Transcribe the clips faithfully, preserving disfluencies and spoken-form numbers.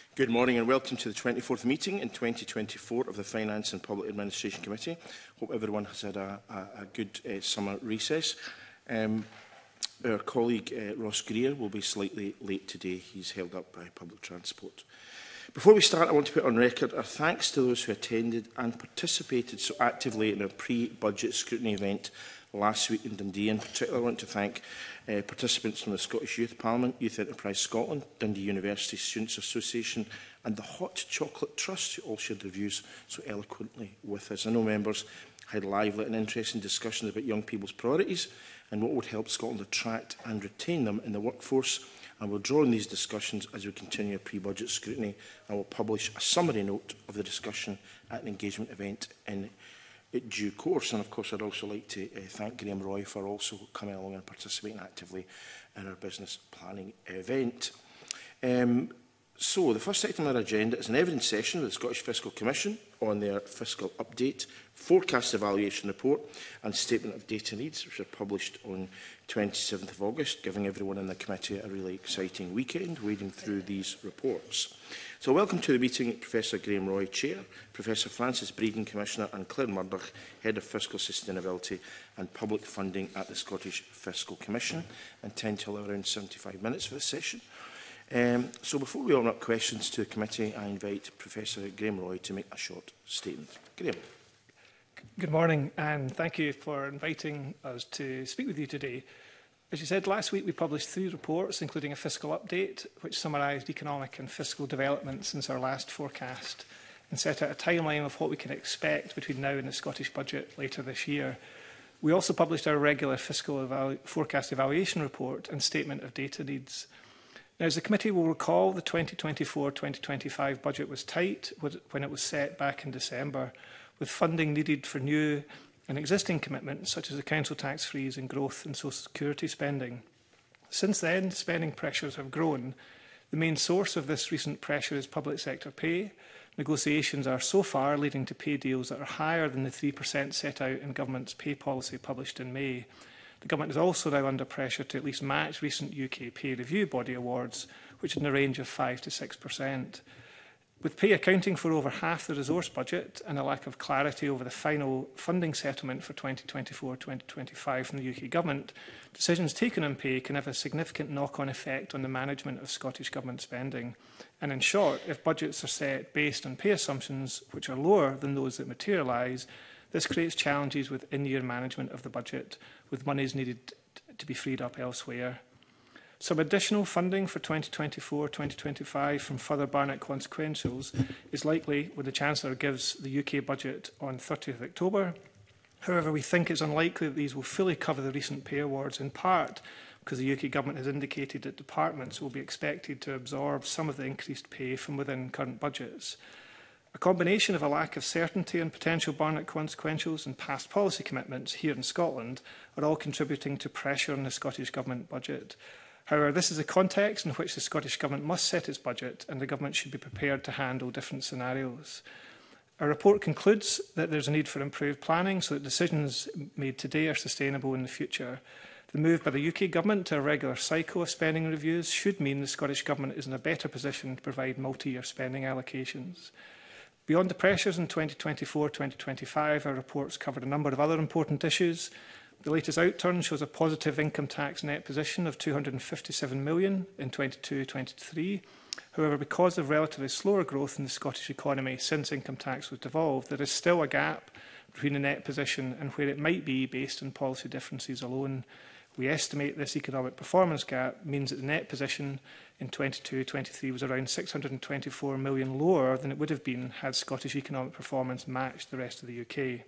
Good morning and welcome to the twenty-fourth meeting in twenty twenty-four of the Finance and Public Administration Committee. Hope everyone has had a, a, a good uh, summer recess. Um, our colleague uh, Ross Greer will be slightly late today. He's held up by public transport. Before we start, I want to put on record our thanks to those who attended and participated so actively in our pre-budget scrutiny event last week in Dundee. In particular, I want to thank uh, participants from the Scottish Youth Parliament, Youth Enterprise Scotland, Dundee University Students Association and the Hot Chocolate Trust, who all shared their views so eloquently with us. I know members had lively and interesting discussions about young people's priorities and what would help Scotland attract and retain them in the workforce. And we'll draw on these discussions as we continue our pre-budget scrutiny, and will publish a summary note of the discussion at an engagement event in due course. And of course, I'd also like to uh, thank Graham Roy for also coming along and participating actively in our business planning event. Um, so, the first item on our agenda is an evidence session with the Scottish Fiscal Commission on their fiscal update, forecast evaluation report and statement of data needs, which are published on twenty-seventh of August, giving everyone in the committee a really exciting weekend wading through these reports. So welcome to the meeting Professor Graham Roy, Chair, Professor Francis Breeden, Commissioner, and Claire Murdoch, Head of Fiscal Sustainability and Public Funding at the Scottish Fiscal Commission. I intend to allow around seventy-five minutes for this session. Um, so before we open up questions to the committee, I invite Professor Graham Roy to make a short statement. Graham. Good morning, and thank you for inviting us to speak with you today. As you said, last week we published three reports, including a fiscal update, which summarised economic and fiscal development since our last forecast and set out a timeline of what we can expect between now and the Scottish budget later this year. We also published our regular fiscal evalu forecast evaluation report and statement of data needs. Now, as the committee will recall, the twenty twenty-four twenty twenty-five budget was tight when it was set back in December, with funding needed for new and existing commitments such as the council tax freeze and growth in social security spending. Since then, spending pressures have grown. The main source of this recent pressure is public sector pay. Negotiations are so far leading to pay deals that are higher than the three percent set out in government's pay policy published in May. The government is also now under pressure to at least match recent U K pay review body awards, which is in the range of five to six percent. With pay accounting for over half the resource budget and a lack of clarity over the final funding settlement for twenty twenty-four twenty twenty-five from the U K Government, decisions taken on pay can have a significant knock-on effect on the management of Scottish Government spending. And in short, if budgets are set based on pay assumptions which are lower than those that materialise, this creates challenges with in-year management of the budget, with monies needed to be freed up elsewhere. Some additional funding for twenty twenty-four twenty twenty-five from further Barnett consequentials is likely when the Chancellor gives the U K budget on thirtieth of October. However, we think it's unlikely that these will fully cover the recent pay awards, in part because the U K Government has indicated that departments will be expected to absorb some of the increased pay from within current budgets. A combination of a lack of certainty on potential Barnett consequentials and past policy commitments here in Scotland are all contributing to pressure on the Scottish Government budget. However, this is a context in which the Scottish Government must set its budget, and the Government should be prepared to handle different scenarios. Our report concludes that there is a need for improved planning so that decisions made today are sustainable in the future. The move by the U K Government to a regular cycle of spending reviews should mean the Scottish Government is in a better position to provide multi-year spending allocations. Beyond the pressures in twenty twenty-four twenty twenty-five, our reports covered a number of other important issues. The latest outturn shows a positive income tax net position of two hundred and fifty-seven million in twenty-two twenty-three. However, because of relatively slower growth in the Scottish economy since income tax was devolved, there is still a gap between the net position and where it might be based on policy differences alone. We estimate this economic performance gap means that the net position in twenty-two twenty-three was around six hundred and twenty-four million lower than it would have been had Scottish economic performance matched the rest of the U K.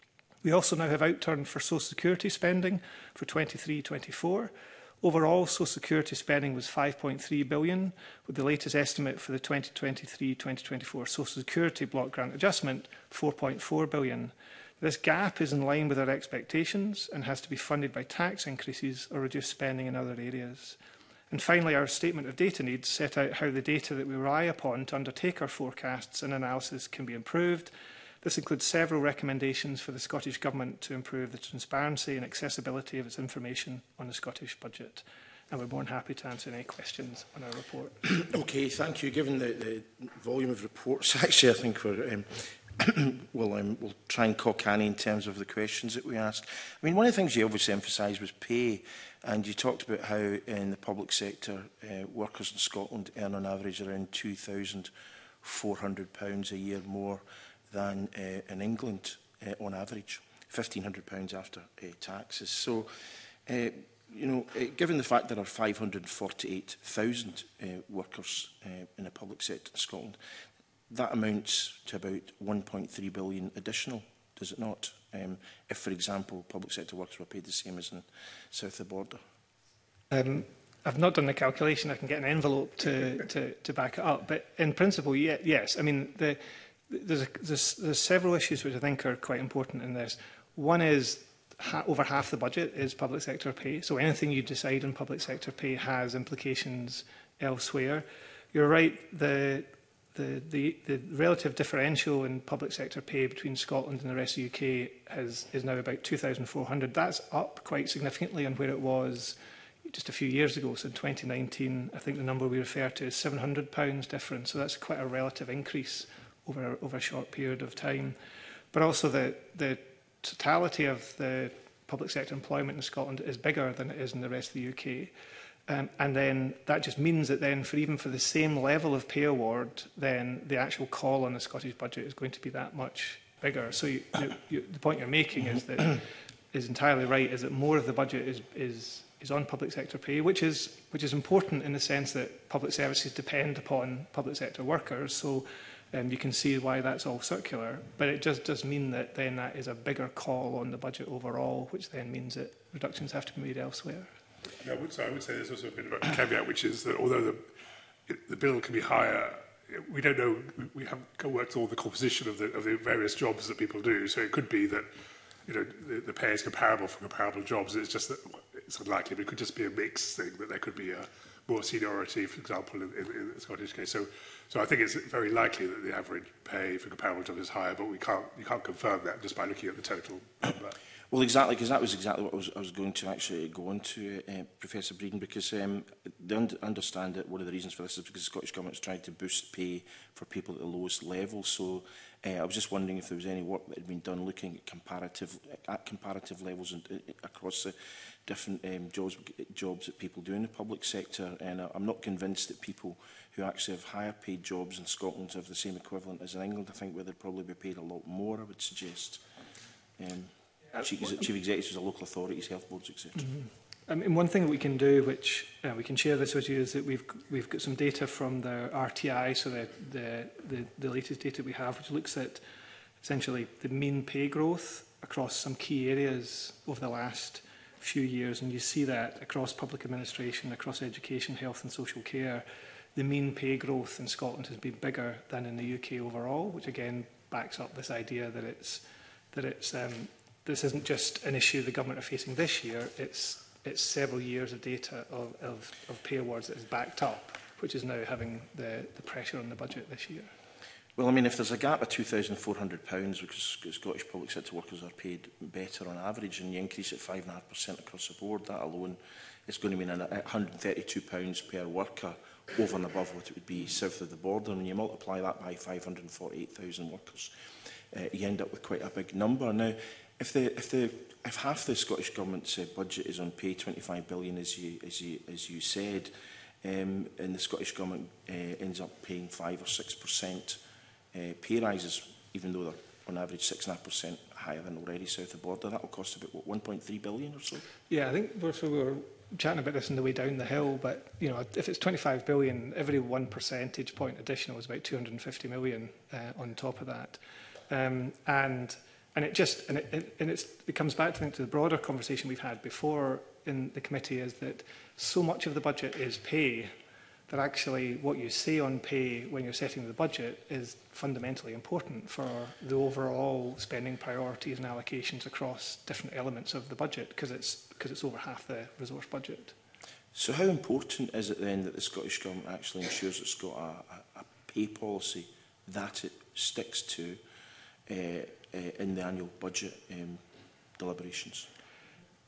We also now have outturned for social security spending for twenty-three twenty-four. Overall, social security spending was five point three billion, with the latest estimate for the twenty twenty-three twenty twenty-four social security block grant adjustment four point four billion. This gap is in line with our expectations and has to be funded by tax increases or reduced spending in other areas. And finally, our statement of data needs set out how the data that we rely upon to undertake our forecasts and analysis can be improved. This includes several recommendations for the Scottish Government to improve the transparency and accessibility of its information on the Scottish budget. and we're more than happy to answer any questions on our report. Okay, thank you. Given the, the volume of reports, actually, I think we're, um, we'll, um, we'll try and cock canny in terms of the questions that we ask. I mean, one of the things you obviously emphasised was pay, and you talked about how in the public sector, uh, workers in Scotland earn on average around two thousand four hundred pounds a year more than uh, in England uh, on average, fifteen hundred pounds after uh, taxes. So, uh, you know, uh, given the fact there are five hundred forty-eight thousand uh, workers uh, in the public sector in Scotland, that amounts to about one point three billion additional, does it not? Um, if, for example, public sector workers were paid the same as in south of the border. Um, I've not done the calculation. I can get an envelope to, to, to back it up. But in principle, yeah, yes. I mean, the, there's, a, there's, there's several issues which I think are quite important in this. One is ha over half the budget is public sector pay. So anything you decide on public sector pay has implications elsewhere. You're right, the, the, the, the relative differential in public sector pay between Scotland and the rest of the U K has, is now about two thousand four hundred. That's up quite significantly on where it was just a few years ago. So in twenty nineteen, I think the number we refer to is seven hundred pounds difference. So that's quite a relative increase over, over a short period of time. But also the, the totality of the public sector employment in Scotland is bigger than it is in the rest of the U K. Um, and then that just means that then for even for the same level of pay award, then the actual call on the Scottish budget is going to be that much bigger. So you, you, you, the point you're making is that is entirely right, is that more of the budget is, is, is on public sector pay, which is, which is important in the sense that public services depend upon public sector workers. So um, you can see why that's all circular. But it just does mean that then that is a bigger call on the budget overall, which then means that reductions have to be made elsewhere. I would say, I would say there's also a bit of a caveat, which is that although the, it, the bill can be higher, we don't know, we haven't worked all the composition of the, of the various jobs that people do. So it could be that, you know, the, the pay is comparable for comparable jobs. It's just that it's unlikely, but it could just be a mixed thing, that there could be a more seniority, for example, in, in, in the Scottish case. So, so I think it's very likely that the average pay for comparable jobs is higher, but we can't, you can't confirm that just by looking at the total number. Well, exactly, because that was exactly what I was, I was going to actually go on to, uh, Professor Breeden, because um, they un understand that one of the reasons for this is because the Scottish Government has tried to boost pay for people at the lowest level. So uh, I was just wondering if there was any work that had been done looking at comparative, at comparative levels and, uh, across the different um, jobs, jobs that people do in the public sector. And uh, I'm not convinced that people who actually have higher paid jobs in Scotland have the same equivalent as in England. I think where they'd probably be paid a lot more, I would suggest. Um, Chief, chief executives of local authorities, health boards, et cetera. Mm-hmm. I mean, one thing that we can do, which uh, we can share this with you, is that we've we've got some data from the R T I, so the the the, the latest data we have, which looks at essentially the mean pay growth across some key areas over the last few years, and you see that across public administration, across education, health, and social care, the mean pay growth in Scotland has been bigger than in the U K overall, which again backs up this idea that it's that it's um, this isn't just an issue the government are facing this year, it's, it's several years of data of, of, of pay awards that is backed up, which is now having the, the pressure on the budget this year. Well, I mean, if there's a gap of two thousand four hundred pounds because Scottish public sector workers are paid better on average, and you increase it five point five percent across the board, that alone is going to mean one hundred and thirty-two pounds per worker over and above what it would be south of the border. And when you multiply that by five hundred and forty-eight thousand workers, uh, you end up with quite a big number. Now, If the if the if half the Scottish Government's uh, budget is on pay, twenty-five billion, as you as you as you said, um, and the Scottish Government uh, ends up paying five or six percent uh, pay rises, even though they're on average six and a half percent higher than already south of the border, that will cost about what, one point three billion or so. Yeah, I think we're, so we were chatting about this on the way down the hill, but you know, if it's twenty-five billion, every one percentage point additional is about two hundred and fifty million uh, on top of that, um, and. And it just and it, and it's, it comes back to, to the broader conversation we've had before in the committee, is that so much of the budget is pay that actually what you say on pay when you're setting the budget is fundamentally important for the overall spending priorities and allocations across different elements of the budget, because it's because it's over half the resource budget. So how important is it then that the Scottish Government actually ensures it's got a, a, a pay policy that it sticks to Uh, uh, in the annual budget um, deliberations?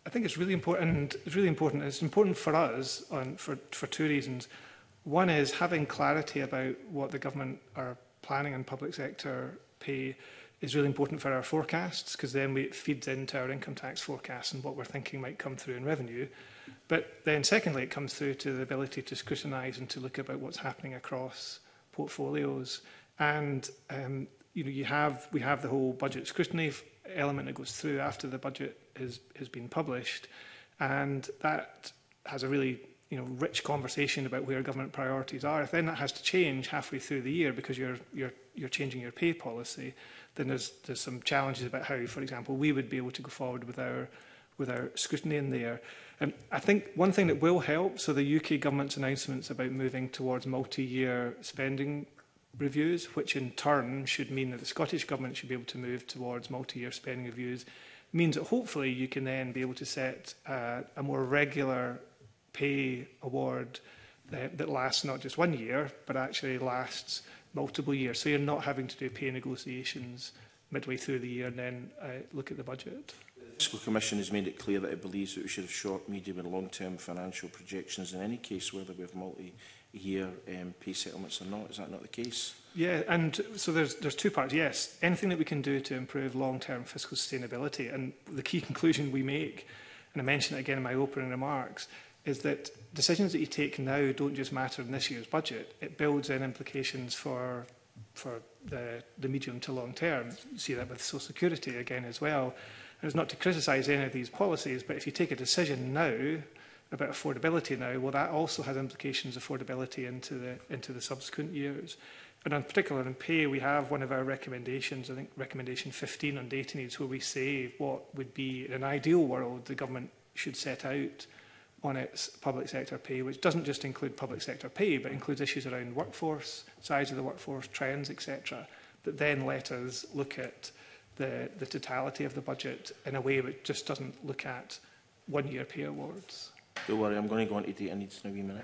I think it's really important. It's really important. It's important for us on, for, for two reasons. One is having clarity about what the government are planning on public sector pay is really important for our forecasts, because then we, it feeds into our income tax forecasts and what we're thinking might come through in revenue. But then secondly, it comes through to the ability to scrutinise and to look about what's happening across portfolios. And um, you know, you have, we have the whole budget scrutiny element that goes through after the budget has, has been published. And that has a really you know, rich conversation about where government priorities are. If then that has to change halfway through the year because you're, you're, you're changing your pay policy, then there's, there's some challenges about how, for example, we would be able to go forward with our, with our scrutiny in there. Um, I think one thing that will help, so the U K government's announcements about moving towards multi-year spending reviews, which in turn should mean that the Scottish Government should be able to move towards multi-year spending reviews, means that hopefully you can then be able to set uh, a more regular pay award that, that lasts not just one year, but actually lasts multiple years. So you're not having to do pay negotiations midway through the year and then uh, look at the budget. The Fiscal Commission has made it clear that it believes that we should have short, medium and long-term financial projections in any case, whether we have multi-year um, pay settlements or not. Is that not the case? Yeah, and so there's, there's two parts. Yes, anything that we can do to improve long-term fiscal sustainability. And the key conclusion we make, and I mentioned it again in my opening remarks, is that decisions that you take now don't just matter in this year's budget. It builds in implications for, for the, the medium to long term. You see that with Social Security again as well. And it's not to criticise any of these policies, but if you take a decision now about affordability now, well, that also has implications of affordability into the, into the subsequent years. And in particular in pay, we have one of our recommendations, I think recommendation fifteen on data needs, where we say what would be, in an ideal world, the government should set out on its public sector pay, which doesn't just include public sector pay, but includes issues around workforce, size of the workforce, trends, et cetera, that then let us look at the, the totality of the budget in a way that just doesn't look at one-year pay awards. Don't worry, I'm going to go on to data needs in a wee minute.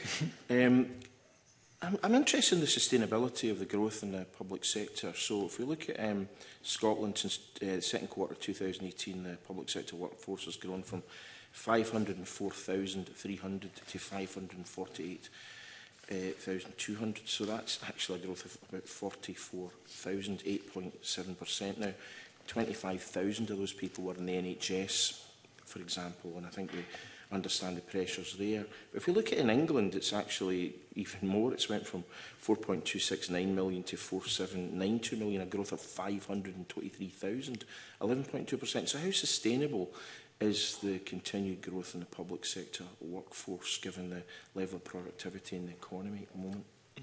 um, I'm, I'm interested in the sustainability of the growth in the public sector. So if we look at um, Scotland, since uh, the second quarter of two thousand eighteen, the public sector workforce has grown from five hundred and four thousand three hundred to five hundred and forty-eight thousand two hundred. So that's actually a growth of about forty-four thousand, eight point seven percent. Now, twenty-five thousand of those people were in the N H S, for example, and I think we understand the pressures there. But if we look at in England, it's actually even more. It's went from four point two six nine million to four point seven nine two million, a growth of five hundred and twenty-three thousand, eleven point two percent. So how sustainable is the continued growth in the public sector workforce, given the level of productivity in the economy at the moment?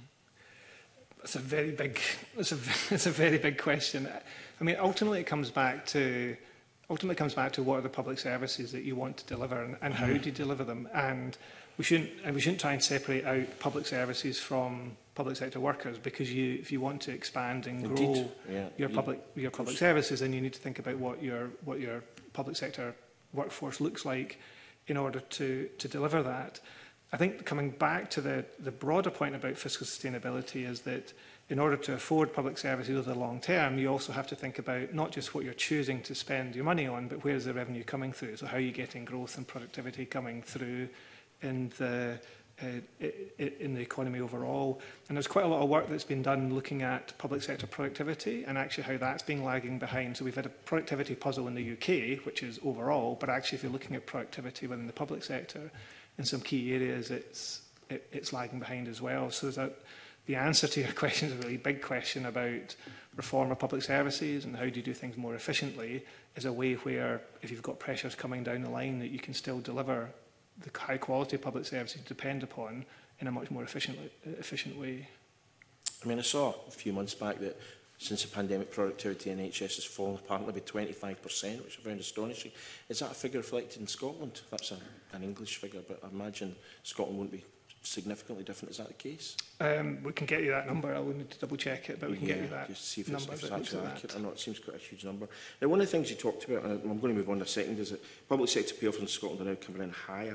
It's a very big, it's a, it's a very big question. I mean, ultimately, it comes back to, ultimately, it comes back to what are the public services that you want to deliver, and, and how do you deliver them. And we shouldn't, and we shouldn't try and separate out public services from public sector workers, because you, if you want to expand and grow Indeed. Yeah. your public, your public services, then you need to think about what your, what your public sector workforce looks like in order to, to deliver that. I think coming back to the, the broader point about fiscal sustainability is that in order to afford public services over the long term, you also have to think about not just what you're choosing to spend your money on, but where's the revenue coming through. So how are you getting growth and productivity coming through in the, uh, in the economy overall. And there's quite a lot of work that's been done looking at public sector productivity and actually how that's been lagging behind. So we've had a productivity puzzle in the U K, which is overall, but actually if you're looking at productivity within the public sector, in some key areas it's, it, it's lagging behind as well. So there's a, the answer to your question is a really big question about reform of public services and how do you do things more efficiently, is a way where if you've got pressures coming down the line that you can still deliver the high quality public services you depend upon in a much more efficient, efficient way. I mean, I saw a few months back that since the pandemic, productivity in N H S has fallen apparently by twenty-five percent, which I found astonishing. Is that a figure reflected in Scotland? That's a, an English figure, but I imagine Scotland won't be significantly different. Is that the case? Um, we can get you that number. I will need to double check it, but we can yeah, get you that just see if number. It's, if it's actually accurate. I know it seems quite a huge number. Now, one of the things you talked about, and I'm going to move on in a second, is that public sector pay offs in Scotland are now coming in higher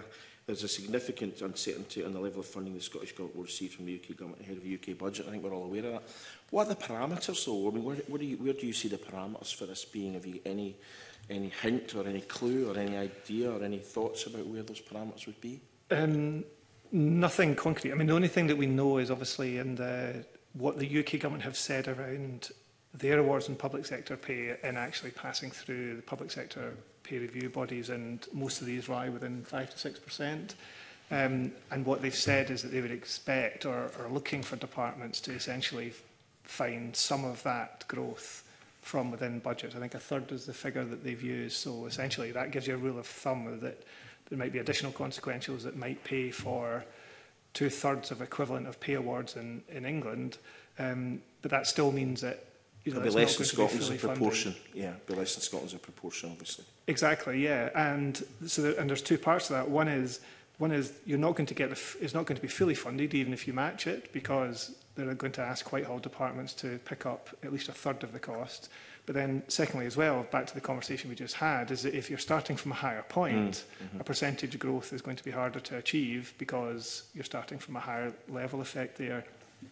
there's a significant uncertainty on the level of funding the Scottish Government will receive from the U K Government ahead of the U K budget. I think we're all aware of that. What are the parameters, though? I mean, where, where, do you, where do you see the parameters for this being? Have you any, any hint or any clue or any idea or any thoughts about where those parameters would be? Um, nothing concrete. I mean, the only thing that we know is obviously in the, what the U K Government have said around their awards and public sector pay and actually passing through the public sector pay review bodies, and most of these lie within five to six percent. Um, and what they've said is that they would expect or are looking for departments to essentially find some of that growth from within budget. I think a third is the figure that they've used. So essentially that gives you a rule of thumb that there might be additional consequentials that might pay for two thirds of equivalent of pay awards in, in England. Um, but that still means that you know, it'll be less than be Scotland's a proportion. Funded. Yeah, it'll be less than Scotland's a proportion, obviously. Exactly, yeah. And so there, and there's two parts to that. One is one is you're not going to get the, it's not going to be fully funded even if you match it, because they're going to ask Whitehall departments to pick up at least a third of the cost. But then secondly as well, back to the conversation we just had, is that if you're starting from a higher point, mm, mm-hmm. a percentage of growth is going to be harder to achieve because you're starting from a higher level effect there.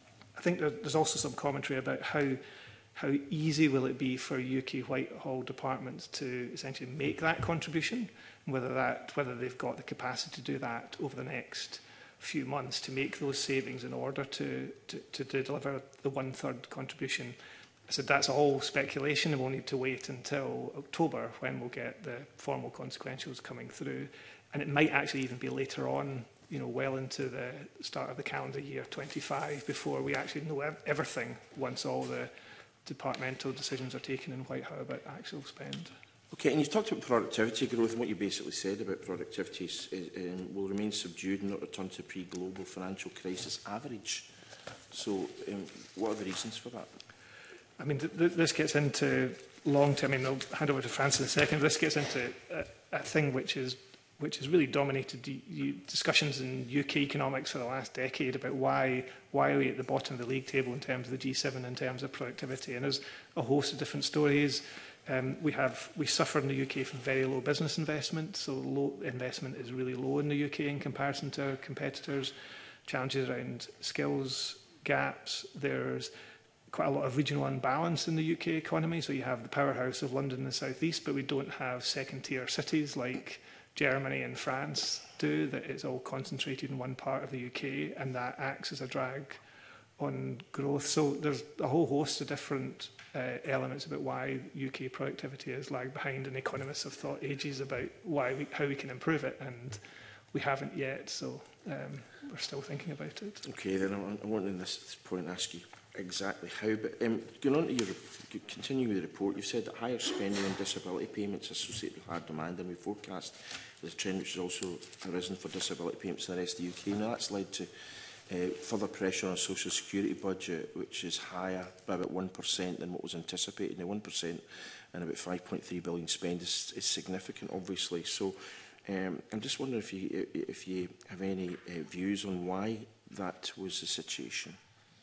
I think there, there's also some commentary about how how easy will it be for U K Whitehall departments to essentially make that contribution, and whether that whether they've got the capacity to do that over the next few months to make those savings in order to to, to, to deliver the one third contribution. I said that's all speculation, and we'll need to wait until October when we'll get the formal consequentials coming through, and it might actually even be later on, you know, well into the start of the calendar year twenty-five before we actually know ev everything once all the departmental decisions are taken in Whitehall about actual spend. Okay, and you've talked about productivity growth, and what you basically said about productivity is, is, um, will remain subdued and not return to pre-global financial crisis average. So um, what are the reasons for that? I mean, th th this gets into long-term, I mean, I'll hand over to Francis in a second. This gets into a, a thing which is which has really dominated discussions in U K economics for the last decade about why why are we at the bottom of the league table in terms of the G seven in terms of productivity. And there's a host of different stories. Um, we have we suffer in the U K from very low business investment, so low investment is really low in the U K in comparison to our competitors. Challenges around skills gaps. There's quite a lot of regional unbalance in the U K economy. So you have the powerhouse of London and the South East, but we don't have second-tier cities like Germany and France do, that it's all concentrated in one part of the U K, and that acts as a drag on growth. So there's a whole host of different uh, elements about why U K productivity is lagged behind, and economists have thought ages about why we, how we can improve it, and we haven't yet, so um, we're still thinking about it. Okay, then I, I want in this point to ask you exactly how, but um, going on to your, continuing with the report, you've said that higher spending on disability payments associated with higher demand than we forecast. There's a trend which has also arisen for disability payments in the rest of the U K. Now that's led to uh, further pressure on the social security budget, which is higher by about one percent than what was anticipated. Now one percent and about five point three billion spend is, is significant, obviously. So um, I'm just wondering if you, if you have any uh, views on why that was the situation.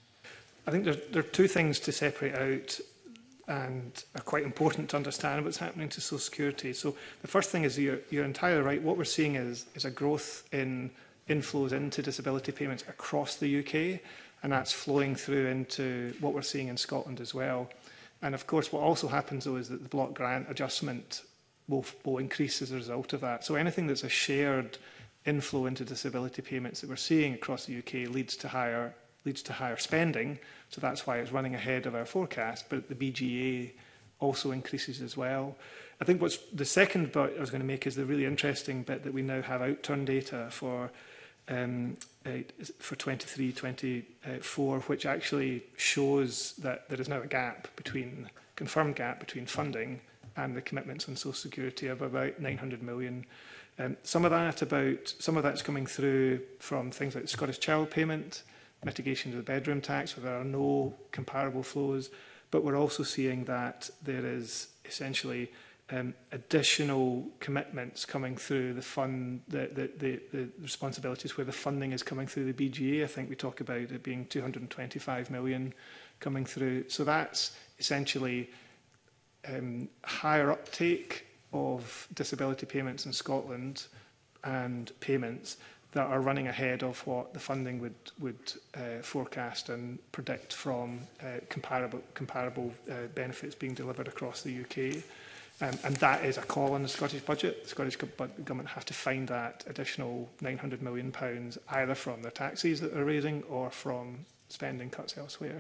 I think there, there are two things to separate out and are quite important to understand what's happening to social security. So the first thing is you're, you're entirely right. What we're seeing is, is a growth in inflows into disability payments across the U K, and that's flowing through into what we're seeing in Scotland as well. And of course, what also happens though is that the block grant adjustment will, will increase as a result of that. So anything that's a shared inflow into disability payments that we're seeing across the U K leads to higher leads to higher spending, so that's why it's running ahead of our forecast, but the B G A also increases as well. I think what's the second bit I was going to make is the really interesting bit that we now have outturn data for um, uh, for twenty-three twenty-four, which actually shows that there is now a gap between, confirmed gap between funding and the commitments on social security of about nine hundred million. Um, some of that about some of that's coming through from things like the Scottish Child Payment, mitigation of the bedroom tax, where there are no comparable flows, but we're also seeing that there is essentially um, additional commitments coming through the fund, the, the, the, the responsibilities where the funding is coming through the B G A. I think we talk about it being two hundred and twenty-five million coming through. So that's essentially um, higher uptake of disability payments in Scotland and payments that are running ahead of what the funding would, would uh, forecast and predict from uh, comparable, comparable uh, benefits being delivered across the U K. Um, and that is a call on the Scottish budget. The Scottish Government have to find that additional nine hundred million pounds either from the taxes that they're raising or from spending cuts elsewhere.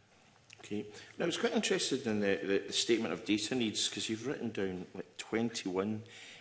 Okay. Now, I was quite interested in the, the, the statement of data needs, because you've written down like twenty-one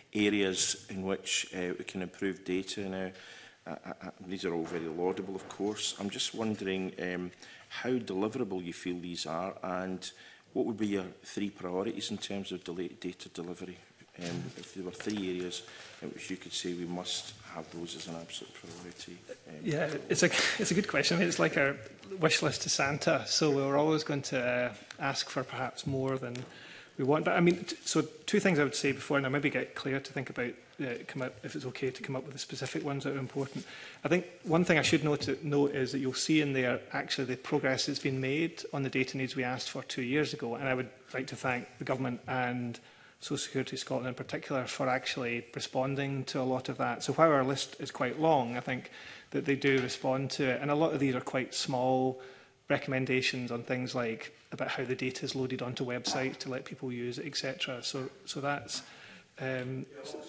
areas in which uh, we can improve data. Now, uh, uh, these are all very laudable, of course. I'm just wondering um, how deliverable you feel these are, and what would be your three priorities in terms of data delivery? Um, if there were three areas in which you could say we must have those as an absolute priority. Um, yeah, it's a, it's a good question. I mean, it's like our wish list to Santa. So we're always going to uh, ask for perhaps more than we want. But I mean, t so two things I would say before, and I maybe get Claire to think about uh, come up, if it's okay to come up with the specific ones that are important. I think one thing I should note, note is that you'll see in there actually the progress that's been made on the data needs we asked for two years ago. And I would like to thank the Government and Social Security Scotland in particular for actually responding to a lot of that. So while our list is quite long, I think that they do respond to it. And a lot of these are quite small recommendations on things like about how the data is loaded onto websites to let people use it, et cetera. So, so that's... Um,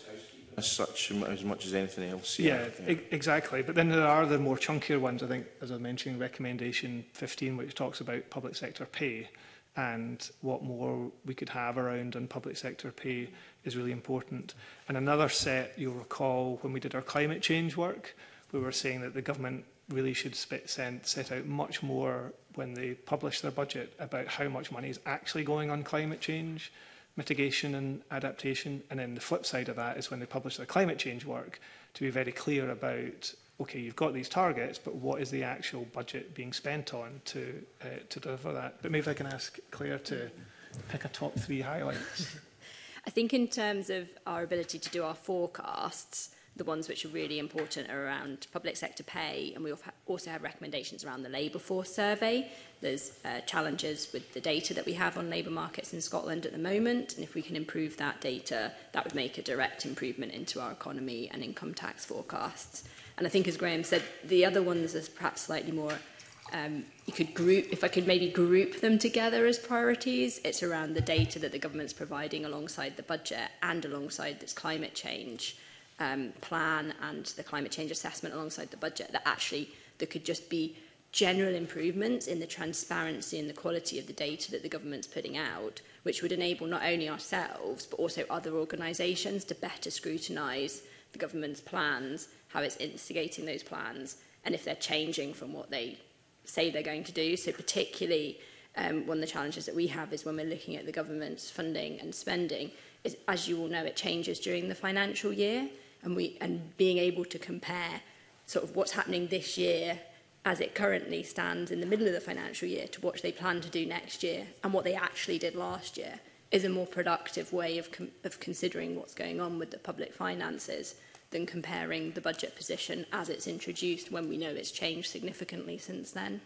as such, as much as anything else. Yeah, yeah. E exactly. But then there are the more chunkier ones, I think, as I mentioned, recommendation fifteen, which talks about public sector pay. And what more we could have around on public sector pay is really important. And another set, you'll recall, when we did our climate change work, we were saying that the government really should spit, send, set out much more when they publish their budget about how much money is actually going on climate change, mitigation and adaptation. And then the flip side of that is when they publish their climate change work, to be very clear about, okay, you've got these targets, but what is the actual budget being spent on to, uh, to deliver that? But maybe I can ask Claire to pick a top three highlights. I think in terms of our ability to do our forecasts, the ones which are really important are around public sector pay, and we also have recommendations around the labour force survey. There's uh, challenges with the data that we have on labour markets in Scotland at the moment, and if we can improve that data, that would make a direct improvement into our economy and income tax forecasts. And I think, as Graham said, the other ones are perhaps slightly more, um, you could group, if I could maybe group them together as priorities, it's around the data that the government's providing alongside the budget and alongside this climate change um, plan and the climate change assessment alongside the budget, that actually there could just be general improvements in the transparency and the quality of the data that the government's putting out, which would enable not only ourselves, but also other organisations to better scrutinise the government's plans, how it's instigating those plans, and if they're changing from what they say they're going to do. So particularly, um, one of the challenges that we have is when we're looking at the government's funding and spending, is, as you all know, it changes during the financial year, and, we, and being able to compare sort of what's happening this year as it currently stands in the middle of the financial year to what they plan to do next year and what they actually did last year is a more productive way of, com of considering what's going on with the public finances than comparing the budget position as it's introduced when we know it's changed significantly since then.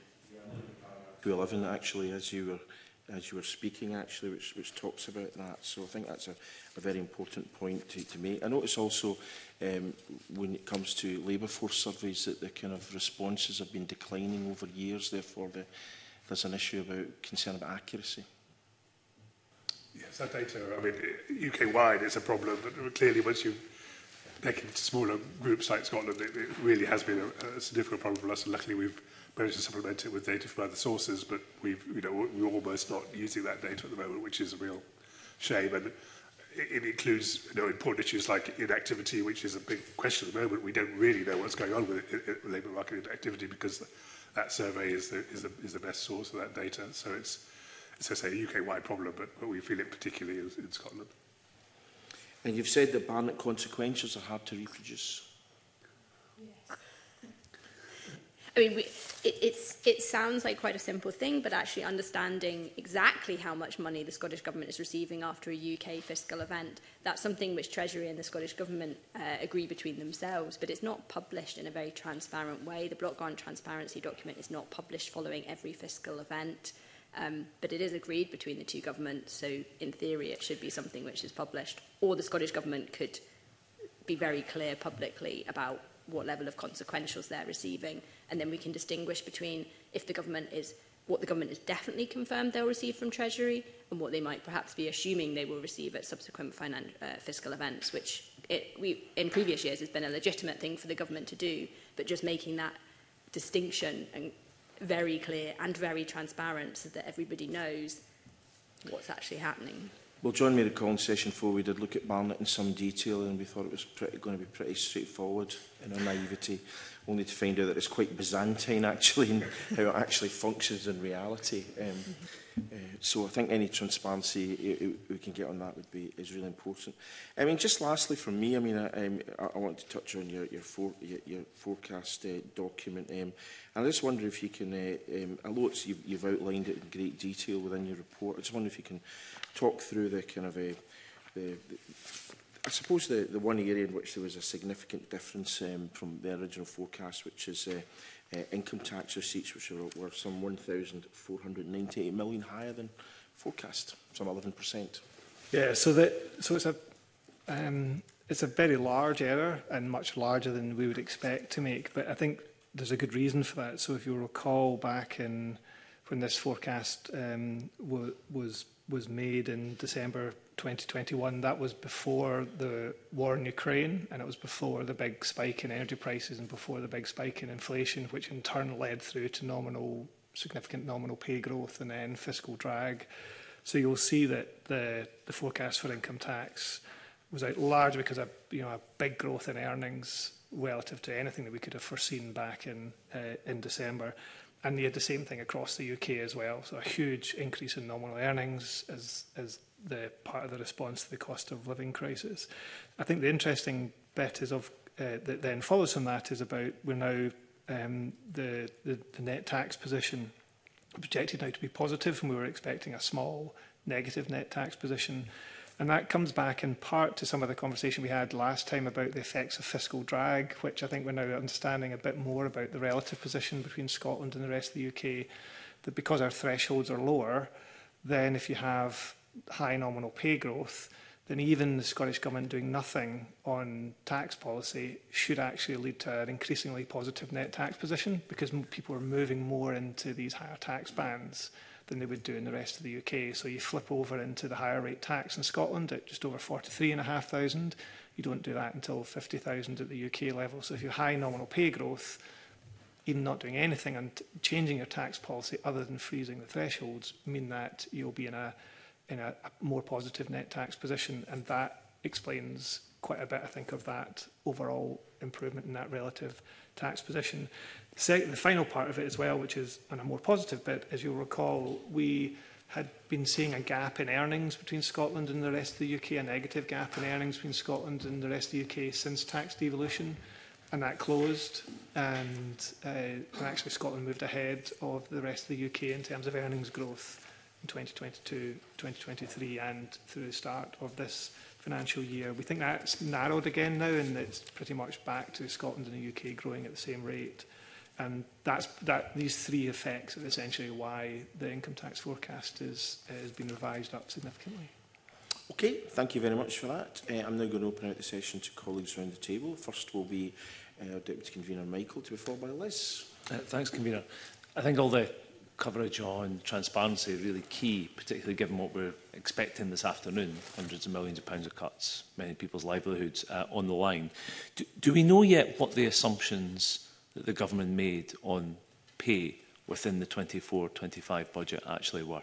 two eleven, actually, as you were as you were speaking, actually, which, which talks about that. So I think that's a, a very important point to, to make. I notice also um, when it comes to labour force surveys that the kind of responses have been declining over years. Therefore, the, there's an issue about concern about accuracy. Yes, that data, I mean, U K-wide it's a problem, but clearly once you make it into smaller groups like Scotland, it, it really has been a, a significant problem for us, and luckily we've managed to supplement it with data from other sources, but we've, you know, we're almost not using that data at the moment, which is a real shame. And it, it includes, you know, important issues like inactivity, which is a big question at the moment. We don't really know what's going on with it, it, it, labour market inactivity, because the, that survey is the, is, the, is the best source of that data. So it's, as I say, a U K-wide problem, but, but we feel it particularly in, in Scotland. And you've said that Barnett consequentials are hard to reproduce. Yes. I mean, we, it, it's, it sounds like quite a simple thing, but actually understanding exactly how much money the Scottish Government is receiving after a U K fiscal event, that's something which Treasury and the Scottish Government uh, agree between themselves, but it's not published in a very transparent way. The block grant transparency document is not published following every fiscal event, um, but it is agreed between the two governments, so in theory it should be something which is published, or the Scottish Government could be very clear publicly about what level of consequentials they're receiving, and then we can distinguish between if the government is what the government has definitely confirmed they'll receive from Treasury and what they might perhaps be assuming they will receive at subsequent finan- uh, fiscal events, which it, we, in previous years has been a legitimate thing for the government to do, but just making that distinction and very clear and very transparent so that everybody knows what's actually happening. Well, John may recall in session four we did look at Barnett in some detail, and we thought it was pretty, going to be pretty straightforward in our naivety, only to find out that it's quite Byzantine actually in how it actually functions in reality. Um, uh, so I think any transparency uh, we can get on that would be is really important. I mean, just lastly from me, I mean, I, um, I want to touch on your your, for, your, your forecast uh, document. Um, and I just wonder if you can, uh, um, although it's, you've, you've outlined it in great detail within your report, I just wonder if you can talk through the kind of a, the, the I suppose the, the one area in which there was a significant difference um, from the original forecast, which is uh, uh, income tax receipts, which are, were some one thousand four hundred ninety-eight million higher than forecast, some eleven percent. Yeah, so that so it's a um, it's a very large error and much larger than we would expect to make. But I think there's a good reason for that. So if you recall back in when this forecast um, was was made in December twenty twenty-one, that was before the war in Ukraine, and it was before the big spike in energy prices and before the big spike in inflation, which in turn led through to nominal, significant nominal pay growth and then fiscal drag. So you'll see that the, the forecast for income tax was out large because of you know a big growth in earnings relative to anything that we could have foreseen back in uh, in December. And you had the same thing across the U K as well. So a huge increase in nominal earnings as, as the part of the response to the cost of living crisis. I think the interesting bit is of uh, that then follows from that is about we're now um, the, the the net tax position projected now to be positive, and we were expecting a small negative net tax position. And that comes back in part to some of the conversation we had last time about the effects of fiscal drag, which I think we're now understanding a bit more about the relative position between Scotland and the rest of the U K, that because our thresholds are lower, then if you have high nominal pay growth, then even the Scottish Government doing nothing on tax policy should actually lead to an increasingly positive net tax position, because people are moving more into these higher tax bands than they would do in the rest of the U K. So you flip over into the higher rate tax in Scotland at just over forty-three thousand five hundred. You don't do that until fifty thousand at the U K level. So if you have high nominal pay growth, even not doing anything and changing your tax policy other than freezing the thresholds, mean that you'll be in a in a, a more positive net tax position. And that explains quite a bit, I think, of that overall improvement in that relative tax position. The, the final part of it as well, which is on a more positive bit, as you'll recall, we had been seeing a gap in earnings between Scotland and the rest of the U K, a negative gap in earnings between Scotland and the rest of the U K since tax devolution, and that closed, and, uh, and actually Scotland moved ahead of the rest of the U K in terms of earnings growth in twenty twenty-two, twenty twenty-three and through the start of this financial year. We think that's narrowed again now, and it's pretty much back to Scotland and the U K growing at the same rate. And that's, that, these three effects are essentially why the income tax forecast is, uh, has been revised up significantly. Okay, thank you very much for that. Uh, I'm now going to open out the session to colleagues around the table. First will be uh, Deputy Convener Michael, to be followed by Liz. Uh, thanks, Convener. I think all the coverage on transparency is really key, particularly given what we're expecting this afternoon, hundreds of millions of pounds of cuts, many people's livelihoods uh, on the line. Do, do we know yet what the assumptions that the government made on pay within the twenty-four twenty-five budget actually were?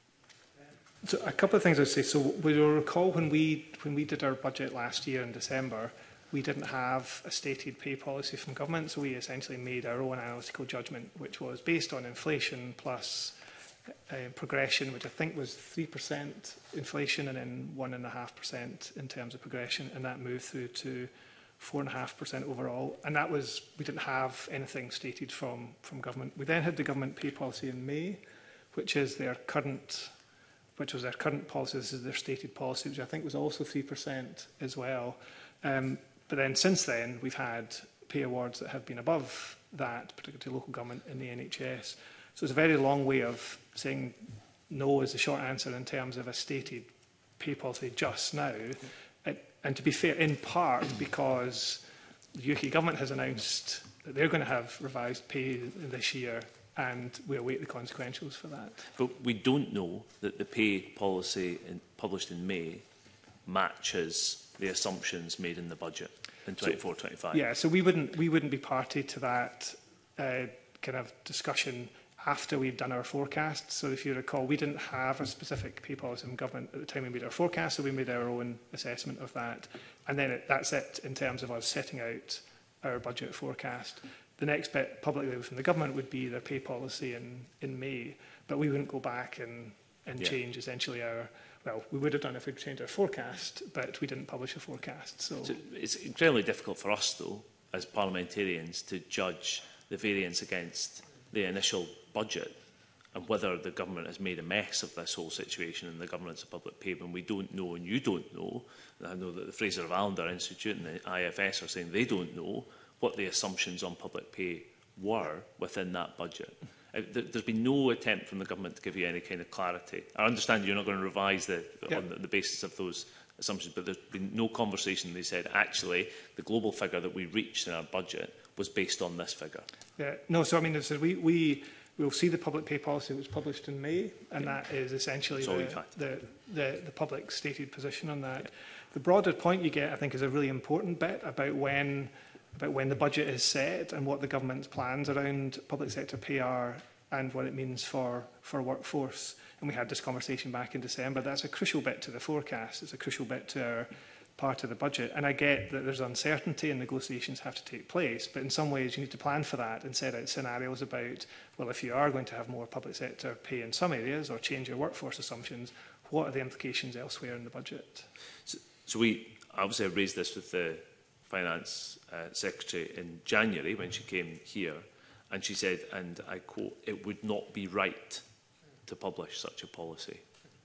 So a couple of things I'd say. So we will recall when we when we did our budget last year in December, we didn't have a stated pay policy from government, so we essentially made our own analytical judgment, which was based on inflation plus uh, progression, which I think was three percent inflation and then one point five percent in terms of progression, and that moved through to four point five percent overall. And that was, we didn't have anything stated from, from government. We then had the government pay policy in May, which is their current, which was their current policy. This is their stated policy, which I think was also three percent as well. Um, But then since then, we've had pay awards that have been above that, particularly to local government and the N H S. So it's a very long way of saying no is the short answer in terms of a stated pay policy just now. It, and to be fair, in part because the U K government has announced that they're going to have revised pay this year, and we await the consequentials for that. But we don't know that the pay policy in, published in May matches the assumptions made in the budget in twenty-four twenty-five. Yeah, so we wouldn't we wouldn't be party to that uh, kind of discussion after we've done our forecasts. So if you recall, we didn't have a specific pay policy in government at the time we made our forecast, so we made our own assessment of that. And then it, that's it in terms of us setting out our budget forecast. The next bit publicly from the government would be their pay policy in, in May, but we wouldn't go back and, and yeah. change essentially our, well, we would have done if we'd changed our forecast, but we didn't publish a forecast. So, so it's incredibly difficult for us, though, as parliamentarians, to judge the variance against the initial budget and whether the government has made a mess of this whole situation in the governance of public pay when we don't know, and you don't know. I know that the Fraser of Allender Institute and the I F S are saying they don't know what the assumptions on public pay were within that budget. Uh, th there's been no attempt from the government to give you any kind of clarity. I understand you're not going to revise the, yeah. on the, the basis of those assumptions, but there's been no conversation. They said, actually, the global figure that we reached in our budget was based on this figure. Yeah, no, so I mean, so we, we will see the public pay policy that was published in May, and yeah. that is essentially the, the, the, the public stated position on that. Yeah. The broader point you get, I think, is a really important bit about when about when the budget is set and what the government's plans around public sector pay are and what it means for, for workforce. And we had this conversation back in December. That's a crucial bit to the forecast. It's a crucial bit to our part of the budget. And I get that there's uncertainty and negotiations have to take place, but in some ways you need to plan for that and set out scenarios about, well, if you are going to have more public sector pay in some areas or change your workforce assumptions, what are the implications elsewhere in the budget? So, so we obviously raised this with the Finance uh, Secretary in January when she came here, and she said, and I quote, "It would not be right to publish such a policy."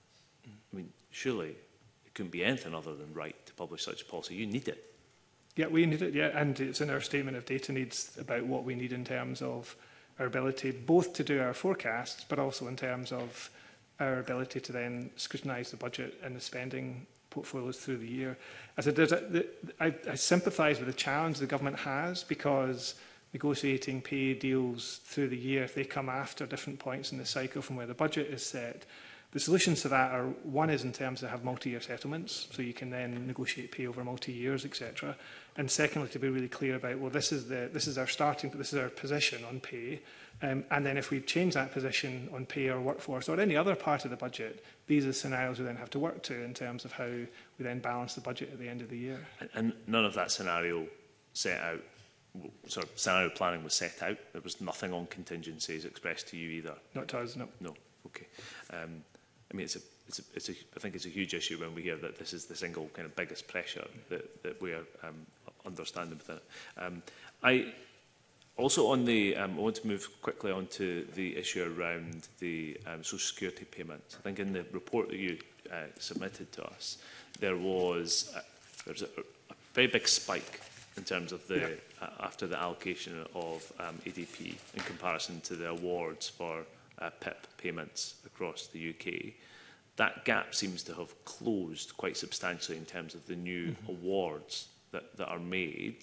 I mean, surely it couldn't be anything other than right to publish such a policy. You need it. Yeah, we need it, yeah, and it's in our statement of data needs about what we need in terms of our ability both to do our forecasts, but also in terms of our ability to then scrutinise the budget and the spending portfolios through the year. As I, did, I, I sympathise with the challenge the government has, because negotiating pay deals through the year, if they come after different points in the cycle from where the budget is set, the solutions to that are, one is in terms of have multi-year settlements, so you can then negotiate pay over multi-years, et cetera. And secondly, to be really clear about, well, this is, the, this is our starting, this is our position on pay. Um, and then if we change that position on pay or workforce or any other part of the budget, these are scenarios we then have to work to in terms of how we then balance the budget at the end of the year. And, and none of that scenario set out, sort of scenario planning was set out. There was nothing on contingencies expressed to you either. Not to us, no. No, okay. Um, I mean, it's a, it's a, it's a, I think it's a huge issue when we hear that this is the single kind of biggest pressure that, that we are um, understanding within it. Um, I also on the, um, I want to move quickly on to the issue around the um, social security payments. I think in the report that you uh, submitted to us, there was a, there's a, a very big spike in terms of the yeah. uh, after the allocation of um, A D P in comparison to the awards for uh, P I P payments across the U K. That gap seems to have closed quite substantially in terms of the new mm-hmm. awards that, that are made.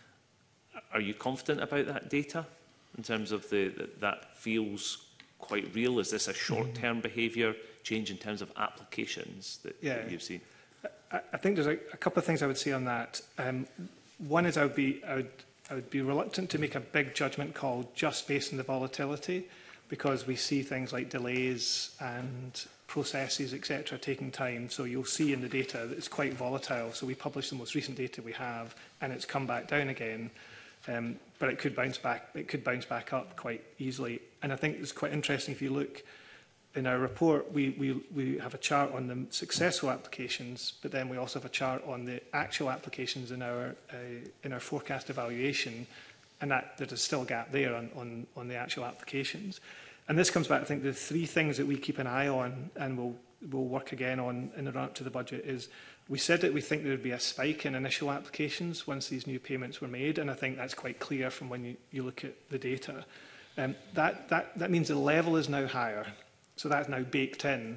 Are you confident about that data in terms of the that, that feels quite real? Is this a short-term mm-hmm. behaviour change in terms of applications that, yeah. that you've seen? I, I think there's a, a couple of things I would say on that. Um, one is I would be I would, I would be reluctant to make a big judgment call just based on the volatility, because we see things like delays and processes, et cetera, taking time. So you'll see in the data that it's quite volatile. So we publish the most recent data we have, and it's come back down again. Um, but it could bounce back. It could bounce back up quite easily. And I think it's quite interesting if you look in our report. We we we have a chart on the successful applications, but then we also have a chart on the actual applications in our uh, in our forecast evaluation. And that there is still a gap there on, on, on the actual applications. And this comes back, I think, the three things that we keep an eye on and we'll, we'll work again on in the run-up to the budget is, we said that we think there would be a spike in initial applications once these new payments were made, and I think that's quite clear from when you, you look at the data. Um, that, that, that means the level is now higher, so that's now baked in.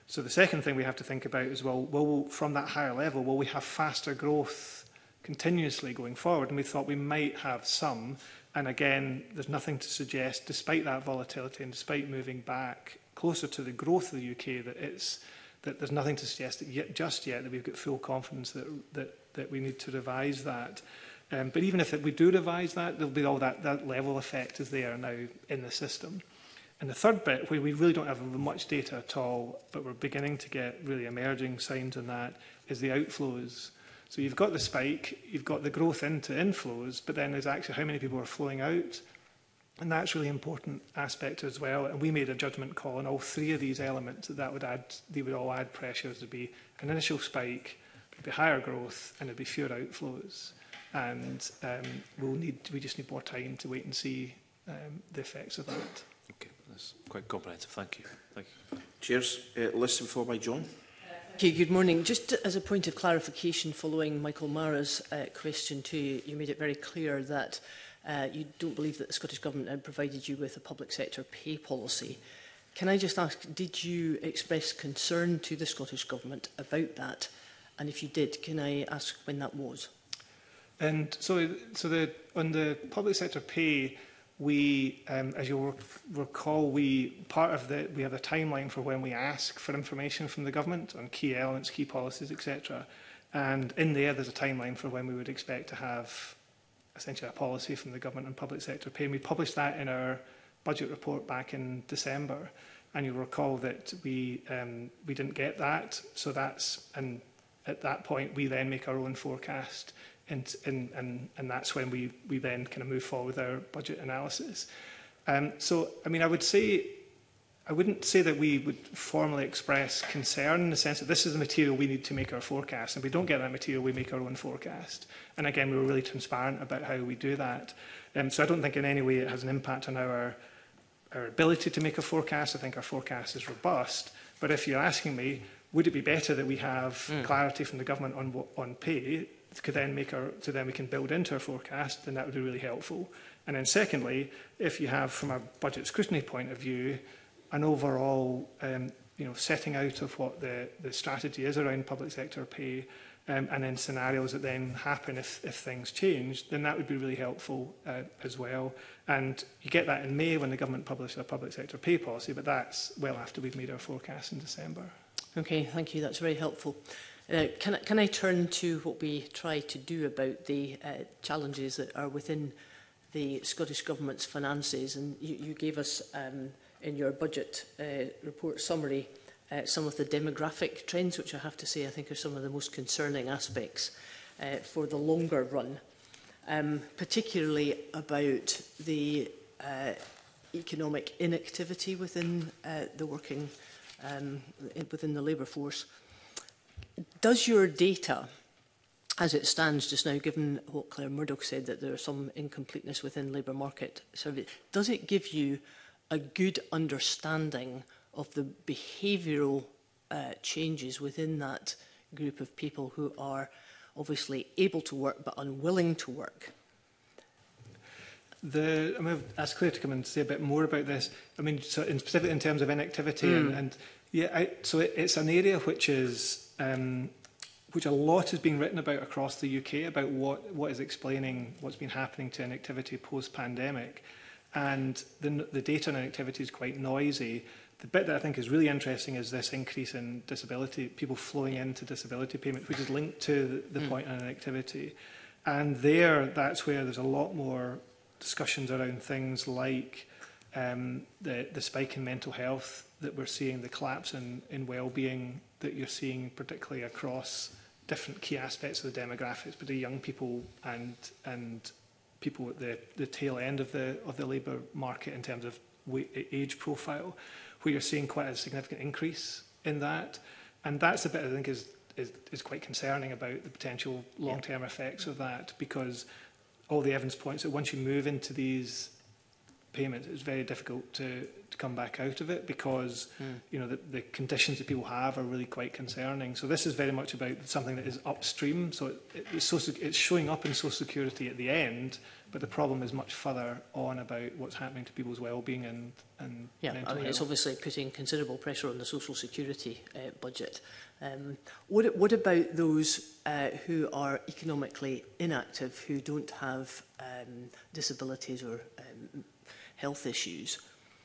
So the second thing we have to think about is, well, will, from that higher level, will we have faster growth continuously going forward? And we thought we might have some. And again, there's nothing to suggest, despite that volatility and despite moving back closer to the growth of the U K, that it's that there's nothing to suggest that yet, just yet that we've got full confidence that that, that we need to revise that. Um, but even if it, we do revise that, there'll be all that, that level effect is there now in the system. And the third bit, where we really don't have much data at all, but we're beginning to get really emerging signs on that, is the outflows. So you've got the spike, you've got the growth into inflows, but then there's actually how many people are flowing out. And that's really important aspect as well. And we made a judgment call on all three of these elements that, that would add, they would all add pressures. There'd be an initial spike, there'd be higher growth, and there'd be fewer outflows. And um, we'll need, we just need more time to wait and see um, the effects of that. Okay, that's quite comprehensive. Thank you. Thank you. Cheers. Uh, Liston followed by John. Okay, good morning. Just as a point of clarification following Michael Mara's uh, question to you, you made it very clear that uh, you don't believe that the Scottish Government had provided you with a public sector pay policy. Can I just ask, did you express concern to the Scottish Government about that? And if you did, can I ask when that was? And so, so the, on the public sector pay, we, um, as you'll recall, we part of the we have a timeline for when we ask for information from the government on key elements, key policies, et cetera. And in there, there's a timeline for when we would expect to have essentially a policy from the government on public sector pay. And we published that in our budget report back in December. And you'll recall that we um, we didn't get that. So that's and at that point we then make our own forecast. And, and, and, and that's when we, we then kind of move forward with our budget analysis. Um, so, I mean, I would say, I wouldn't say that we would formally express concern in the sense that this is the material we need to make our forecast. And if we don't get that material, we make our own forecast. And again, we were really transparent about how we do that. Um, so I don't think in any way it has an impact on our, our ability to make a forecast. I think our forecast is robust. But if you're asking me, would it be better that we have mm. clarity from the government on, on pay, could then make our, so then we can build into our forecast, then that would be really helpful. And then secondly, if you have, from a budget scrutiny point of view, an overall um, you know, setting out of what the, the strategy is around public sector pay, um, and then scenarios that then happen if, if things change, then that would be really helpful uh, as well. And you get that in May when the government publishes a public sector pay policy, but that's well after we've made our forecast in December. Okay, thank you. That's very helpful. Uh, can, I, can I turn to what we try to do about the uh, challenges that are within the Scottish Government's finances? And you, you gave us, um, in your budget uh, report summary, uh, some of the demographic trends, which I have to say I think are some of the most concerning aspects uh, for the longer run, um, particularly about the uh, economic inactivity within uh, the working, um, within the labour force. Does your data, as it stands just now, given what Claire Murdoch said, that there are some incompleteness within labour market survey, does it give you a good understanding of the behavioural uh, changes within that group of people who are obviously able to work but unwilling to work? The, I'm going to ask Claire to come and say a bit more about this. I mean, so in specific in terms of inactivity, mm. and, and yeah, I, so it, it's an area which is um, which a lot has been written about across the U K about what what is explaining what's been happening to inactivity post-pandemic, and the, the data on inactivity is quite noisy. The bit that I think is really interesting is this increase in disability, people flowing into disability payment, which is linked to the, the mm. point on inactivity, and there that's where there's a lot more discussions around things like um, the, the spike in mental health that we're seeing, the collapse in, in well-being that you're seeing particularly across different key aspects of the demographics, but the young people and and people at the, the tail end of the of the labour market in terms of age profile, where you're seeing quite a significant increase in that. And that's the bit I think is, is, is quite concerning about the potential long-term yeah. effects of that, because all the evidence points that once you move into these payments, it's very difficult to, to come back out of it, because mm. you know the, the conditions that people have are really quite concerning. So this is very much about something that is upstream. So it, it, it's, social, it's showing up in social security at the end, but the problem is much further on about what's happening to people's well-being and, and yeah, mental I mean, health. It's obviously putting considerable pressure on the social security uh, budget. Um, what, what about those uh, who are economically inactive, who don't have um, disabilities or um, health issues?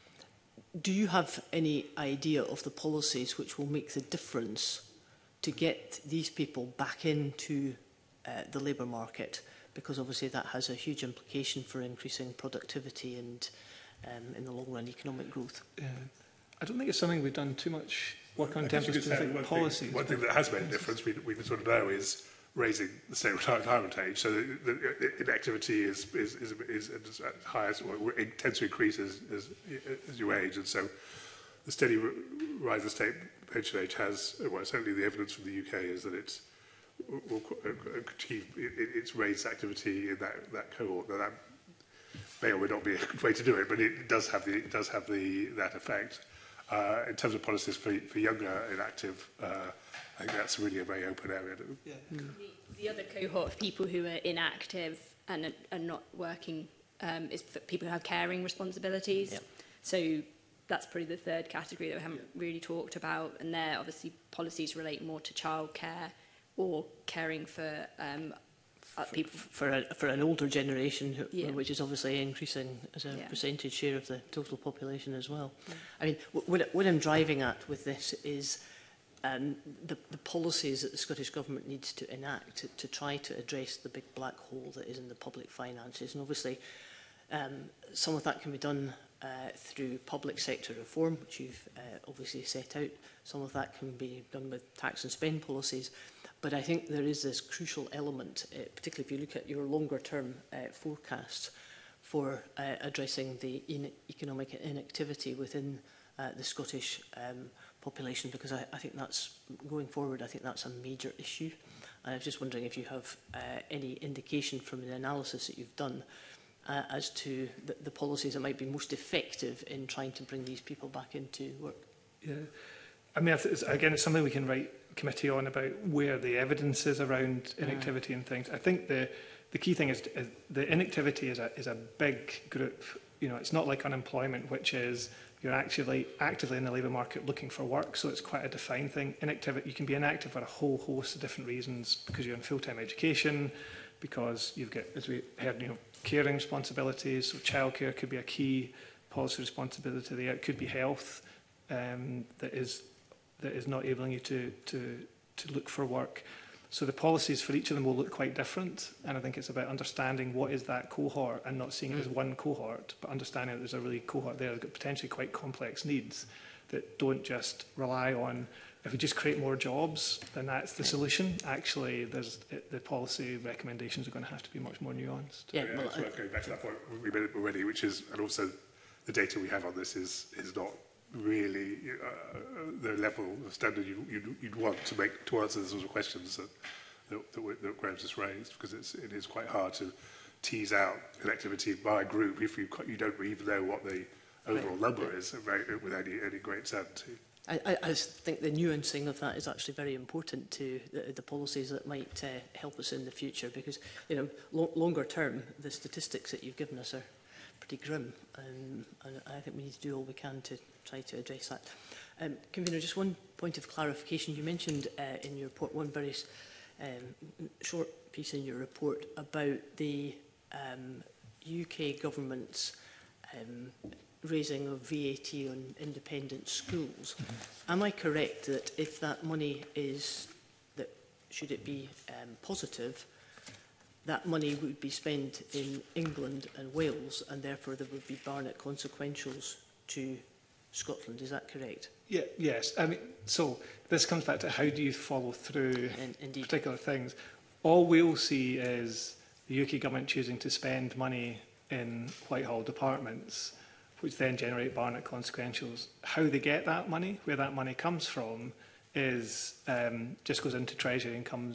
Do you have any idea of the policies which will make the difference to get these people back into uh, the labour market? Because obviously that has a huge implication for increasing productivity and, um, in the long run, economic growth. Yeah. I don't think it's something we've done too much work on in terms of say specific one policies. Thing, one thing that has made a difference, we, we sort of know, is raising the state retirement age. So the, the inactivity is, is, is, is, is at highest, or it tends to increase as, as, as you age. And so the steady rise of the state pension age has, well, certainly the evidence from the U K is that it's will achieve its raised activity in that, that cohort. Now that may or may not be a good way to do it, but it does have the it does have the that effect. Uh, in terms of policies for, for younger inactive, uh, I think that's really a very open area. Yeah. Mm. The, the other cohort of people who are inactive and are, are not working um, is for people who have caring responsibilities. Yep. So that's probably the third category that we haven't yeah. really talked about, and there obviously policies relate more to childcare or caring for um, uh, people. For, a, for an older generation, who, yeah. which is obviously increasing as a yeah. percentage share of the total population as well. Yeah. I mean, what, what I'm driving at with this is um, the, the policies that the Scottish Government needs to enact to, to try to address the big black hole that is in the public finances. And obviously, um, some of that can be done uh, through public sector reform, which you've uh, obviously set out. Some of that can be done with tax and spend policies. But I think there is this crucial element, uh, particularly if you look at your longer-term uh, forecasts for uh, addressing the in economic inactivity within uh, the Scottish um, population, because I, I think that's, going forward, I think that's a major issue. And I was just wondering if you have uh, any indication from the analysis that you've done uh, as to the, the policies that might be most effective in trying to bring these people back into work. Yeah, I mean, it's, again, it's something we can write committee on about where the evidence is around inactivity mm. and things. I think the the key thing is, is the inactivity is a is a big group. You know, it's not like unemployment, which is you're actively actively in the labour market looking for work. So it's quite a defined thing. Inactivity, you can be inactive for a whole host of different reasons, because you're in full-time education, because you've got, as we heard, you know, caring responsibilities. So childcare could be a key policy responsibility there. It could be health um, that is. that is not enabling you to, to, to look for work. So the policies for each of them will look quite different, and I think it's about understanding what is that cohort and not seeing it as one cohort, but understanding that there's a really cohort there that's got potentially quite complex needs that don't just rely on, if we just create more jobs, then that's the solution. Actually, there's, it, the policy recommendations are going to have to be much more nuanced. Yeah, yeah, well, it's worth going back to that point we made it already, which is, and also the data we have on this is, is not really uh, the level of standard you, you'd, you'd want to make to answer the sort of questions that that, that, that Graham's just raised, because it's it is quite hard to tease out inactivity by group if you you don't even know what the overall number is with any any great certainty. I, I, I think the nuancing of that is actually very important to the, the policies that might uh, help us in the future, because you know lo longer term the statistics that you've given us are pretty grim, and, and I think we need to do all we can to try to address that. Um, Convener, just one point of clarification. You mentioned uh, in your report one very um, short piece in your report about the um, U K government's um, raising of V A T on independent schools. Mm-hmm. Am I correct that if that money is, that should it be um, positive, that money would be spent in England and Wales, and therefore there would be Barnett consequentials to Scotland? Is that correct? Yeah, yes. I mean, so this comes back to how do you follow through In, particular things. All we'll see is the U K government choosing to spend money in Whitehall departments, which then generate Barnett consequentials. How they get that money, where that money comes from, is um, just goes into Treasury and comes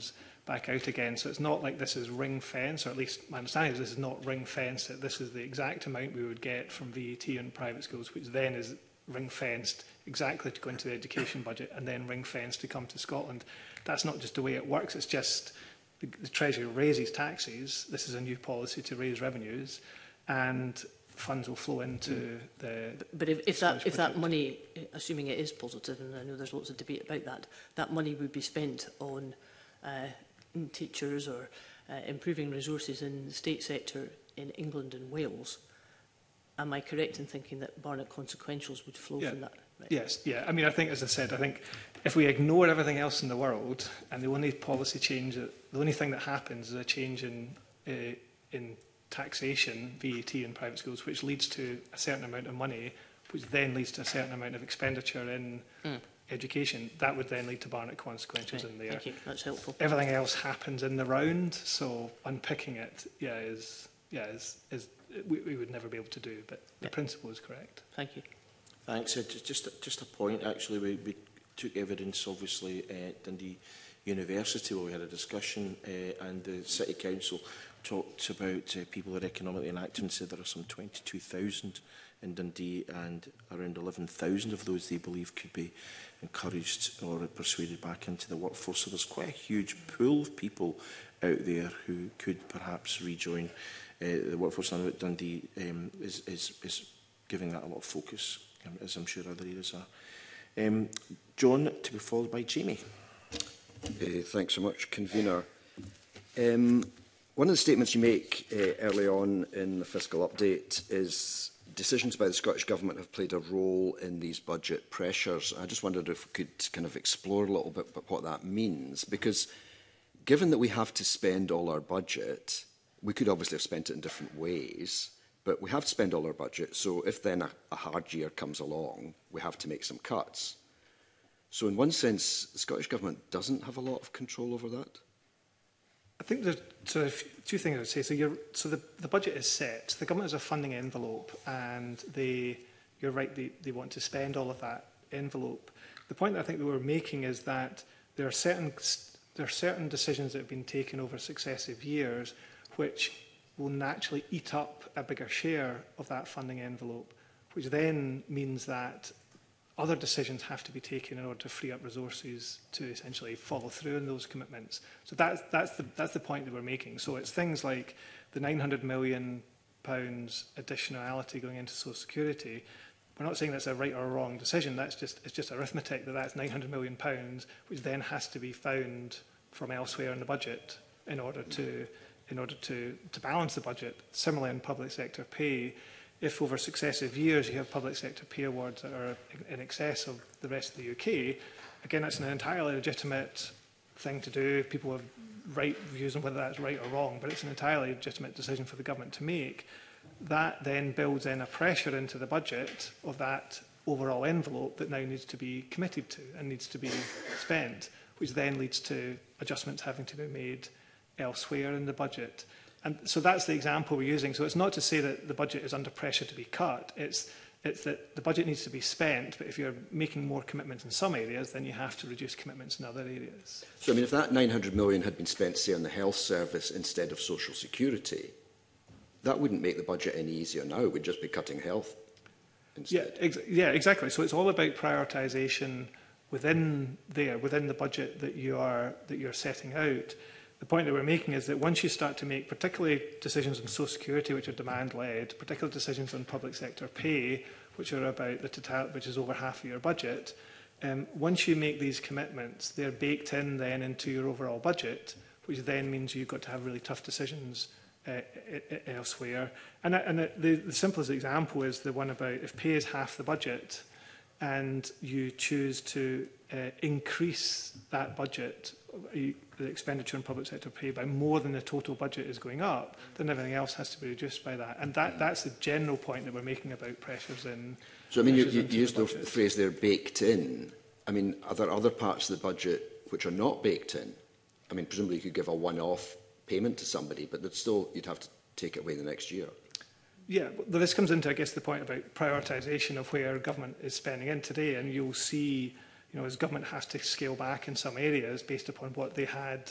back out again. So it's not like this is ring-fenced, or at least my understanding is this is not ring-fenced, that this is the exact amount we would get from V A T on private schools, which then is ring-fenced exactly to go into the education budget and then ring-fenced to come to Scotland. That's not just the way it works, it's just the, the Treasury raises taxes, this is a new policy to raise revenues, and funds will flow into mm. the... But if, if, that, if that money, assuming it is positive, and I know there's lots of debate about that, that money would be spent on uh, teachers or uh, improving resources in the state sector in England and Wales, am I correct in thinking that Barnett consequentials would flow yeah. from that? Right. Yes, yeah. I mean, I think, as I said, I think if we ignore everything else in the world and the only policy change, that, the only thing that happens is a change in, uh, in taxation, V A T in private schools, which leads to a certain amount of money, which then leads to a certain amount of expenditure in mm. education, that would then lead to Barnett consequentials okay. in there. Thank you. That's helpful. Everything else happens in the round, so unpicking it, yeah, is, yeah, is, is we, we would never be able to do, but the yeah. principle is correct. Thank you. Thanks. Uh, just, just, just a point, actually. We, we took evidence, obviously, at Dundee University, where we had a discussion, uh, and the City Council talked about uh, people who are economically inactive and said there are some twenty-two thousand in Dundee, and around eleven thousand of those they believe could be encouraged or persuaded back into the workforce. So there's quite a huge pool of people out there who could perhaps rejoin uh, the workforce. And Dundee um, is, is, is giving that a lot of focus, um, as I'm sure other areas are. Um, John, to be followed by Jamie. Uh, thanks so much, Convener. Um, one of the statements you make uh, early on in the fiscal update is decisions by the Scottish Government have played a role in these budget pressures. I just wondered if we could kind of explore a little bit what that means, because given that we have to spend all our budget, we could obviously have spent it in different ways, but we have to spend all our budget, so if then a, a hard year comes along, we have to make some cuts. So in one sense, the Scottish Government doesn't have a lot of control over that? I think there's sort of two things I would say. So, you're, so the, the budget is set. The government has a funding envelope, and they, you're right, they, they want to spend all of that envelope. The point that I think that we're making is that there are certain there are certain decisions that have been taken over successive years, which will naturally eat up a bigger share of that funding envelope, which then means that other decisions have to be taken in order to free up resources to essentially follow through on those commitments. So that's, that's, the, that's the point that we're making. So it's things like the nine hundred million pounds additionality going into social security. We're not saying that's a right or a wrong decision. That's just, it's just arithmetic that that's nine hundred million pounds, which then has to be found from elsewhere in the budget in order to, in order to, to balance the budget. Similarly in public sector pay, if over successive years you have public sector pay awards that are in excess of the rest of the U K, again, that's an entirely legitimate thing to do. People have right views on whether that's right or wrong, but it's an entirely legitimate decision for the government to make. That then builds in a pressure into the budget of that overall envelope that now needs to be committed to and needs to be spent, which then leads to adjustments having to be made elsewhere in the budget. And so that's the example we're using. So it's not to say that the budget is under pressure to be cut. It's, it's that the budget needs to be spent, but if you're making more commitments in some areas, then you have to reduce commitments in other areas. So, I mean, if that nine hundred million had been spent, say, on the health service instead of social security, that wouldn't make the budget any easier now. We'd just be cutting health instead. Yeah, ex yeah, exactly. So it's all about prioritisation within there, within the budget that you are, that you're setting out. The point that we're making is that once you start to make particularly decisions on social security, which are demand-led, particular decisions on public sector pay, which are about the total, which is over half of your budget, um, once you make these commitments, they're baked in then into your overall budget, which then means you've got to have really tough decisions uh, elsewhere. And, and the, the simplest example is the one about if pay is half the budget and you choose to uh, increase that budget, the expenditure on public sector pay, by more than the total budget is going up, then everything else has to be reduced by that. And that, that's the general point that we're making about pressures in. So, I mean, you, you used the, the phrase there, baked in. I mean, are there other parts of the budget which are not baked in? I mean, presumably you could give a one-off payment to somebody, but that's still, you'd have to take it away the next year. Yeah, well, this comes into, I guess, the point about prioritisation of where government is spending in today, and you'll see, you know, as government has to scale back in some areas based upon what they had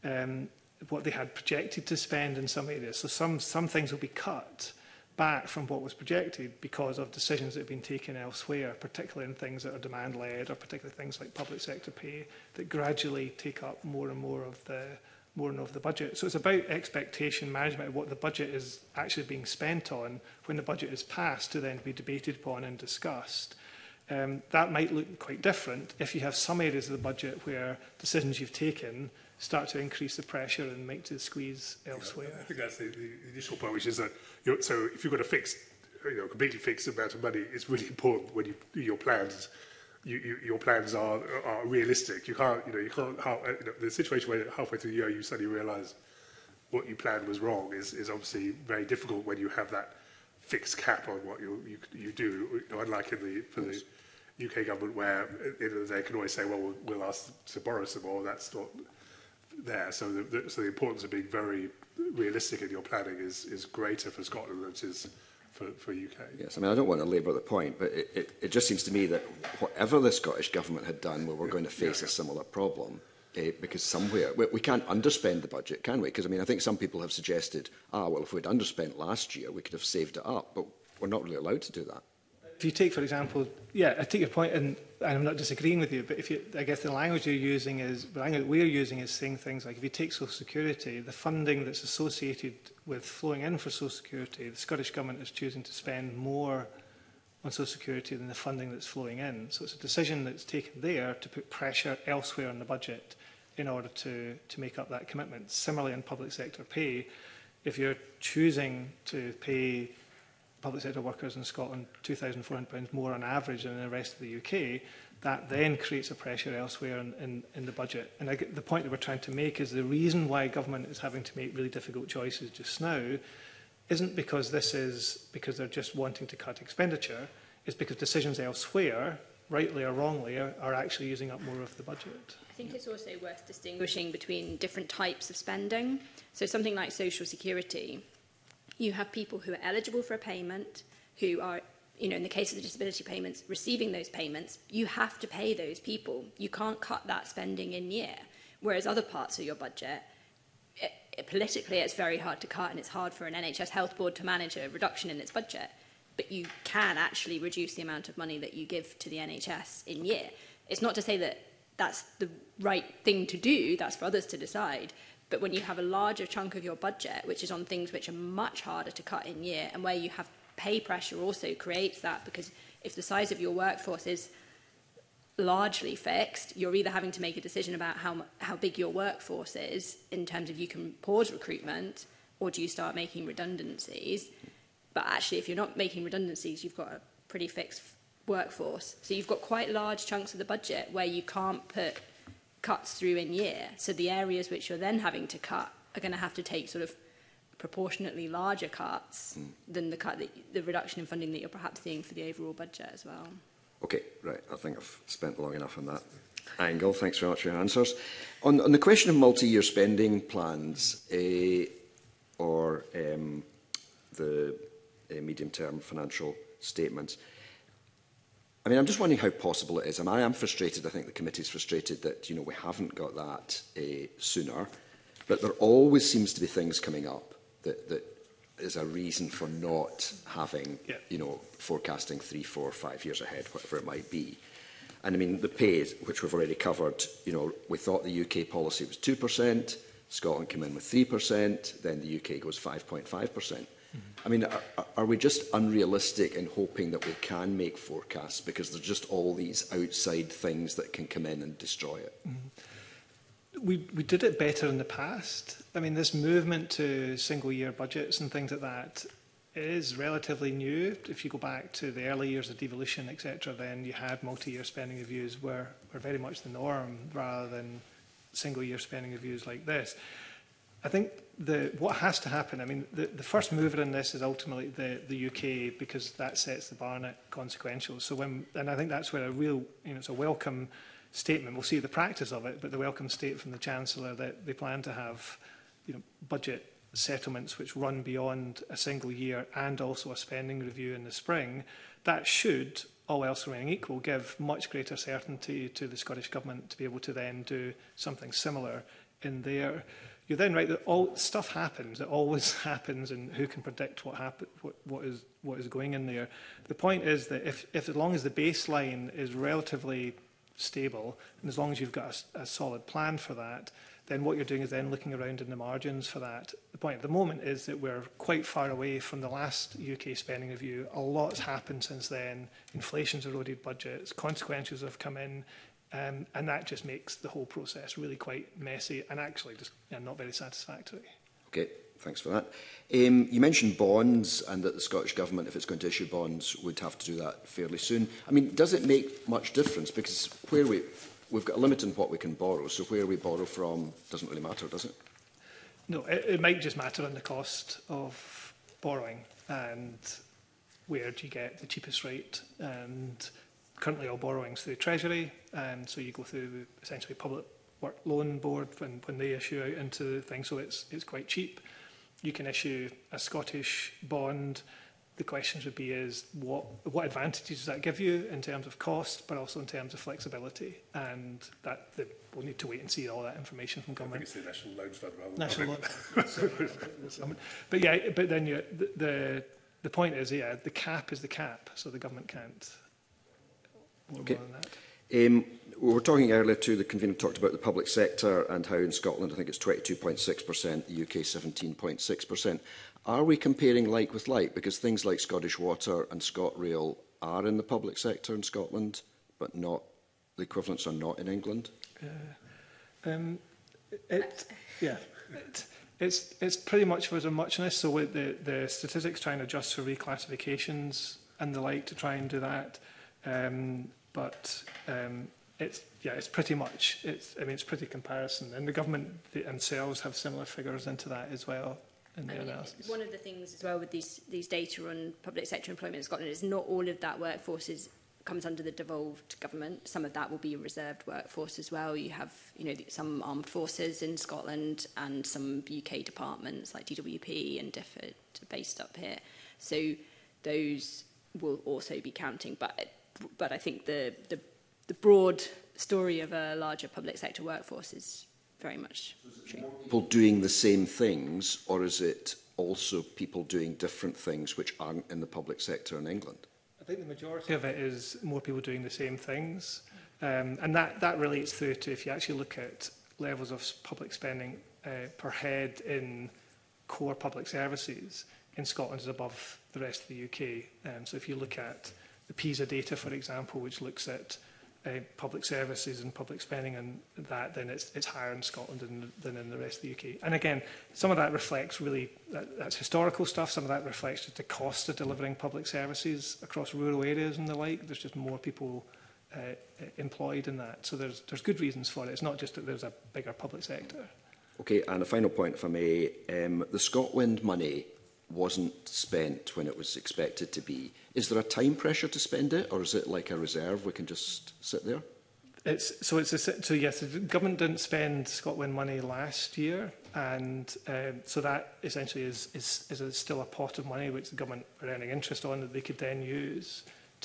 um, what they had projected to spend in some areas. So some, some things will be cut back from what was projected because of decisions that have been taken elsewhere, particularly in things that are demand-led, or particularly things like public sector pay that gradually take up more and more of the more and more of the budget. So it's about expectation management of what the budget is actually being spent on when the budget is passed to then be debated upon and discussed. Um, that might look quite different if you have some areas of the budget where decisions you've taken start to increase the pressure and make the squeeze elsewhere. Yeah, I think that's the, the initial point, which is that you're, so if you've got a fixed, you know, completely fixed amount of money, it's really important when you do your plans. You, you, your plans are, are realistic. You can't, you know, you can't. How, you know, the situation where halfway through the year you suddenly realise what you planned was wrong is, is obviously very difficult when you have that fixed cap on what you you, you do. You know, unlike in the for the U K government, where at the end of the day can always say, well, we'll, we'll ask to borrow some more. That's not there. So the, the so the importance of being very realistic in your planning is is greater for Scotland than it is for, for U K. Yes, I mean, I don't want to labour the point, but it, it, it just seems to me that whatever the Scottish Government had done, well, we're yeah. going to face yeah, yeah. a similar problem, eh, because somewhere, we, we can't underspend the budget, can we? Because, I mean, I think some people have suggested, ah, well, if we'd underspent last year, we could have saved it up, but we're not really allowed to do that. If you take, for example, yeah, I take your point, and, and I'm not disagreeing with you, but if you, I guess the language you're using is, the language we're using is saying things like, if you take Social Security, the funding that's associated with flowing in for Social Security, the Scottish Government is choosing to spend more on Social Security than the funding that's flowing in. So it's a decision that's taken there to put pressure elsewhere in the budget in order to, to make up that commitment. Similarly, in public sector pay, if you're choosing to pay public sector workers in Scotland two thousand four hundred pounds more on average than in the rest of the U K, that then creates a pressure elsewhere in, in, in the budget. And I, the point that we're trying to make is the reason why government is having to make really difficult choices just now isn't because this is because they're just wanting to cut expenditure, it's because decisions elsewhere, rightly or wrongly, are, are actually using up more of the budget. I think it's also worth distinguishing between different types of spending. So something like Social Security, you have people who are eligible for a payment, who are, you know, in the case of the disability payments, receiving those payments. You have to pay those people. You can't cut that spending in year. Whereas other parts of your budget, it, it, politically, it's very hard to cut, and it's hard for an N H S health board to manage a reduction in its budget. But you can actually reduce the amount of money that you give to the N H S in year. It's not to say that that's the right thing to do. That's for others to decide. But when you have a larger chunk of your budget, which is on things which are much harder to cut in year, and where you have pay pressure also creates that, because if the size of your workforce is largely fixed, you're either having to make a decision about how, how big your workforce is in terms of you can pause recruitment, or do you start making redundancies? But actually, if you're not making redundancies, you've got a pretty fixed workforce. So you've got quite large chunks of the budget where you can't put cuts through in year. So the areas which you're then having to cut are going to have to take sort of proportionately larger cuts mm. than the cut, that, the reduction in funding that you're perhaps seeing for the overall budget as well. Okay, right. I think I've spent long enough on that angle. Thanks very much for your answers. On, on the question of multi-year spending plans uh, or um, the uh, medium-term financial statements, I mean, I'm just wondering how possible it is. I mean, I am frustrated. I think the committee is frustrated that, you know, we haven't got that uh, sooner. But there always seems to be things coming up that, that is a reason for not having, yeah. you know, forecasting three, four, five years ahead, whatever it might be. And I mean, the pay, which we've already covered, you know, we thought the U K policy was two percent, Scotland came in with three percent, then the U K goes five point five percent. I mean, are, are we just unrealistic in hoping that we can make forecasts because there's just all these outside things that can come in and destroy it? Mm-hmm. We, we did it better in the past. I mean, this movement to single-year budgets and things like that is relatively new. If you go back to the early years of devolution, et cetera, then you had multi-year spending reviews were, were very much the norm rather than single-year spending reviews like this. I think the, what has to happen, I mean, the, the first mover in this is ultimately the, the U K, because that sets the bar net consequential. So when, and I think that's where a real, you know, it's a welcome statement. We'll see the practice of it, but the welcome statement from the Chancellor that they plan to have, you know, budget settlements which run beyond a single year and also a spending review in the spring, that should, all else remaining equal, give much greater certainty to the Scottish Government to be able to then do something similar in there. You're then right that all stuff happens. It always happens, and who can predict what happen, what, what is what is going in there? The point is that if, if as long as the baseline is relatively stable, and as long as you've got a, a solid plan for that, then what you're doing is then looking around in the margins for that. The point at the moment is that we're quite far away from the last U K spending review. A lot's happened since then. Inflation's eroded budgets, consequences have come in. Um, and that just makes the whole process really quite messy and actually just you know, not very satisfactory. Okay, thanks for that. Um, you mentioned bonds and that the Scottish Government, if it's going to issue bonds, would have to do that fairly soon. I mean, does it make much difference? Because where we, we've got a limit in what we can borrow, so where we borrow from doesn't really matter, does it? No, it, it might just matter on the cost of borrowing and where do you get the cheapest rate. And currently all borrowings through Treasury, and so you go through essentially Public Work Loan Board when, when they issue out into things, so it's, it's quite cheap. You can issue a Scottish bond. The questions would be is what, what advantages does that give you in terms of cost, but also in terms of flexibility, and that the, we'll need to wait and see all that information from government. I think it's the National Loan Fund rather than National Loan. But yeah, but then you, the, the, the point is, yeah, the cap is the cap, so the government can't. Okay. Um, we were talking earlier too, the convener talked about the public sector and how in Scotland I think it's twenty-two point six percent, the U K seventeen point six percent. Are we comparing like with like? Because things like Scottish Water and ScotRail are in the public sector in Scotland, but not, the equivalents are not in England? Uh, um, it, yeah, it, it's, it's pretty much was a muchness, so with the, the statistics try and adjust for reclassifications and the like to try and do that. Um, but um, it's yeah, it's pretty much it's. I mean, it's pretty comparison, and the government themselves have similar figures into that as well in their analysis. One of the things as well with these these data on public sector employment in Scotland is not all of that workforce is comes under the devolved government. Some of that will be a reserved workforce as well. You have you know some armed forces in Scotland and some U K departments like D W P and D F I D are based up here. So those will also be counting, but. But I think the, the, the broad story of a larger public sector workforce is very much true. People doing the same things, or is it also people doing different things which aren't in the public sector in England? I think the majority of it is more people doing the same things. Um, and that, that relates through to if you actually look at levels of public spending uh, per head in core public services, in Scotland is above the rest of the U K. Um, so if you look at the PISA data, for example, which looks at uh, public services and public spending and that, then it's, it's higher in Scotland than, than in the rest of the U K. And again, some of that reflects really, that, that's historical stuff, some of that reflects just the cost of delivering public services across rural areas and the like. There's just more people uh, employed in that. So there's, there's good reasons for it. It's not just that there's a bigger public sector. Okay, and a final point, if I may. Um, the ScotWind money wasn't spent when it was expected to be. Is there a time pressure to spend it, or is it like a reserve? We can just sit there? It's, so, it's a, so yes, the government didn't spend ScotWind money last year, and um, so that essentially is, is, is a, still a pot of money which the government are earning interest on that they could then use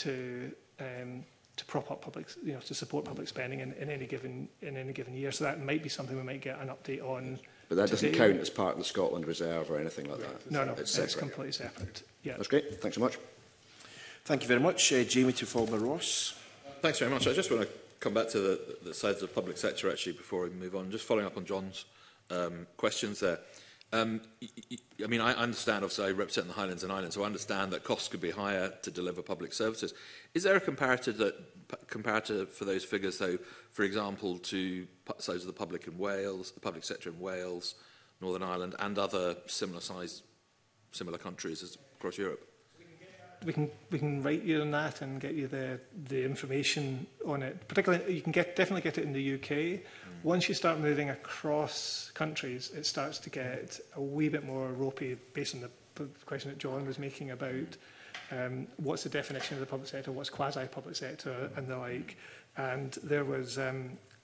to um, to prop up public, you know, to support public spending in, in any given in any given year. So that might be something we might get an update on. But that doesn't today. count as part of the Scotland Reserve or anything like that? No, no, it's, it's separate. completely separate. Yeah. That's great. Thanks so much. Thank you very much. Uh, Jamie to follow by Ross. Thanks very much. I just want to come back to the, the sides of the public sector, actually, before we move on. Just following up on John's um, questions there. Um, I mean, I understand, obviously, I represent the Highlands and Islands, so I understand that costs could be higher to deliver public services. Is there a comparator, that, comparator for those figures, though, for example, to size of the public in Wales, the public sector in Wales, Northern Ireland, and other similar size, similar countries as across Europe? We can we can write you on that and get you the the information on it. Particularly, you can get definitely get it in the U K. Mm. Once you start moving across countries, it starts to get a wee bit more ropey, based on the question that John was making about um, what's the definition of the public sector, what's quasi-public sector, and the like. And there was um,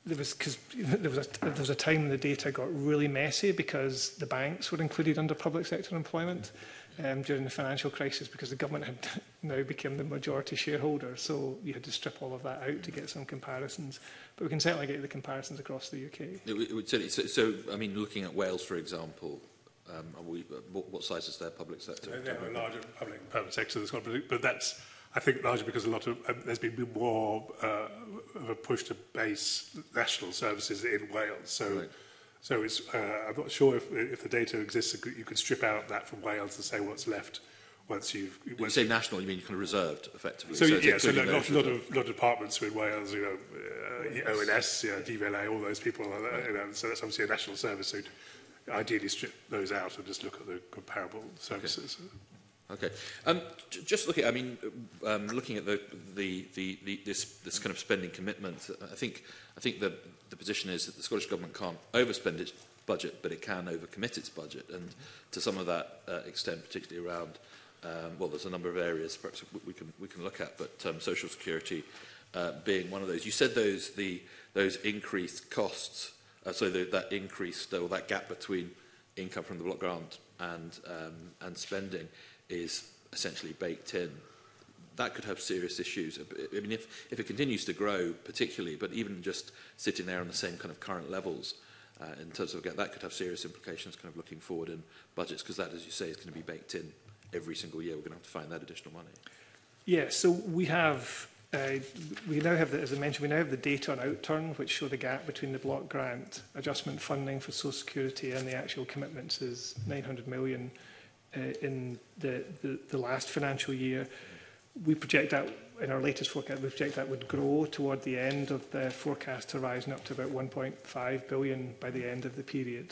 there was because there was a there was a time when the data got really messy because the banks were included under public sector employment um, during the financial crisis because the government had now become the majority shareholder. So you had to strip all of that out to get some comparisons. But we can certainly get the comparisons across the U K. It, it would certainly, so, so, I mean, looking at Wales, for example, um, are we, what, what size is their public sector? They have a larger public and private sector, that's got, but that's, I think, largely because a lot of um, there's been more uh, of a push to base national services in Wales. So, right. so it's uh, I'm not sure if, if the data exists, you could strip out that from Wales and say what's left once you've. When you say national, you mean kind of reserved, effectively. So, so yeah, so a lot, those lot of lot of departments in Wales, you know, uh, O N S, yeah, D V L A, all those people, uh, you know, so that's obviously a national service. So ideally strip those out and just look at the comparable services. Okay. Okay. Um, j just looking, I mean, um, looking at the, the, the, the this this kind of spending commitment, I think I think the the position is that the Scottish Government can't overspend its budget, but it can overcommit its budget, and to some of that uh, extent, particularly around. Um, well, there's a number of areas perhaps we can we can look at, but um, social security uh, being one of those. You said those the those increased costs, uh, so the, that increased or that gap between income from the block grant and um, and spending is essentially baked in. That could have serious issues. I mean, if if it continues to grow, particularly, but even just sitting there on the same kind of current levels. Uh, in terms of that could have serious implications, kind of looking forward in budgets, because that, as you say, is going to be baked in every single year. We're going to have to find that additional money. Yeah, so we have, uh, we now have, the, as I mentioned, we now have the data on outturn, which show the gap between the block grant adjustment funding for Social Security and the actual commitments is nine hundred million uh, in the, the, the last financial year. We project that, in our latest forecast, we project that would grow toward the end of the forecast to rising up to about one point five billion by the end of the period.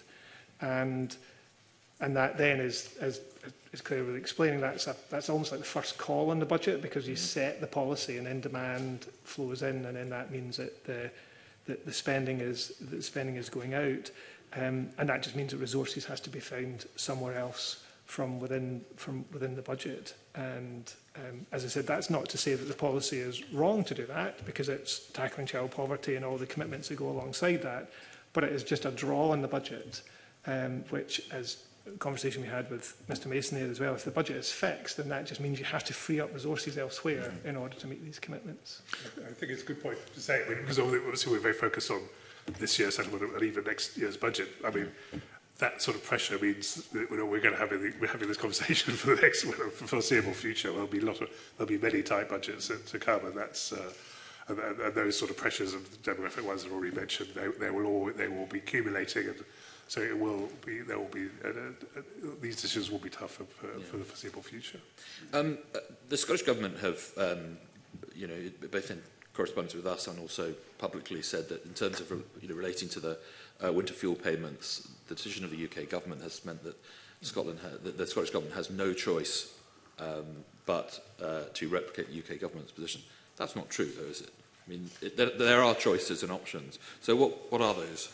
And And that then is, as, as Claire was explaining, that's, a, that's almost like the first call on the budget, because you set the policy and then demand flows in, and then that means that the, that the spending is the spending is going out, um, and that just means that resources has to be found somewhere else from within from within the budget. And um, as I said, that's not to say that the policy is wrong to do that, because it's tackling child poverty and all the commitments that go alongside that, but it is just a draw on the budget, um, which, as conversation we had with Mr Mason there as well, if the budget is fixed, then that just means you have to free up resources elsewhere mm-hmm. in order to meet these commitments. I think it's a good point to say, I mean, because obviously we're very focused on this year's settlement and even next year's budget. I mean, that sort of pressure means that you know, we're going to have we're having this conversation for the next well, for foreseeable future. There'll be a lot of there'll be many tight budgets to come, and that's uh, and, and those sort of pressures and demographic ones I've already mentioned. They, they will all they will be accumulating, and so it will be there will be uh, uh, these decisions will be tough for, for, yeah. for the foreseeable future. Um, uh, the Scottish Government have, um, you know, both in correspondence with us and also publicly said that in terms of you know, relating to the uh, winter fuel payments, the decision of the U K government has meant that Scotland, ha that the Scottish government has no choice um, but uh, to replicate the U K government's position. That's not true, though, is it? I mean, it, there, there are choices and options. So, what what are those?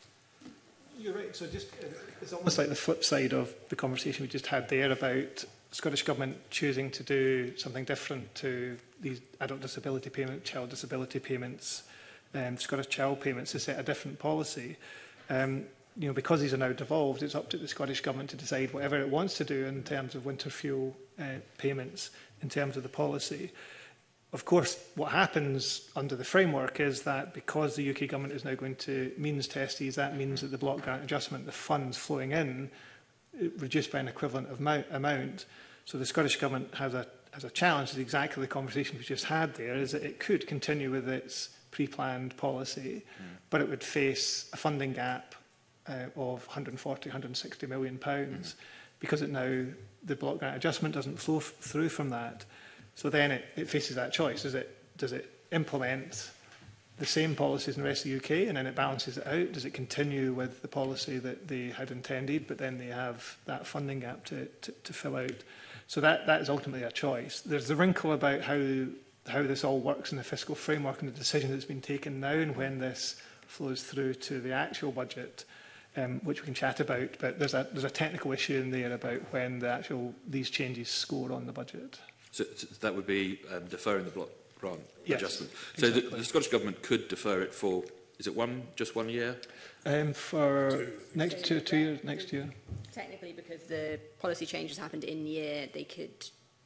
You're right. So, just it's almost like the flip side of the conversation we just had there about Scottish Government choosing to do something different to these adult disability payment, child disability payments, um, Scottish child payments to set a different policy. Um, you know, because these are now devolved, it's up to the Scottish Government to decide whatever it wants to do in terms of winter fuel uh, payments, in terms of the policy. Of course, what happens under the framework is that because the U K Government is now going to means test these, that means that the block grant adjustment, the funds flowing in, reduced by an equivalent of amount. So the Scottish Government has a, has a challenge, is exactly the conversation we just had there, is that it could continue with its pre-planned policy, mm. but it would face a funding gap uh, of one hundred forty, one hundred sixty million pounds, mm. because it now, the block grant adjustment doesn't flow f through from that. So then it, it faces that choice. Does it, does it implement the same policies in the rest of the U K and then it balances it out? Does it continue with the policy that they had intended, but then they have that funding gap to, to, to fill out? So that, that is ultimately a choice. There's the wrinkle about how, how this all works in the fiscal framework and the decision that's been taken now and when this flows through to the actual budget, um, which we can chat about. But there's a, there's a technical issue in there about when the actual, these changes score on the budget. So, so that would be um, deferring the block grant yes, adjustment. So exactly. the, the Scottish Government could defer it for is it one, just one year? Um, for Two. next two, two years, next year. Technically, because the policy changes happened in year, they could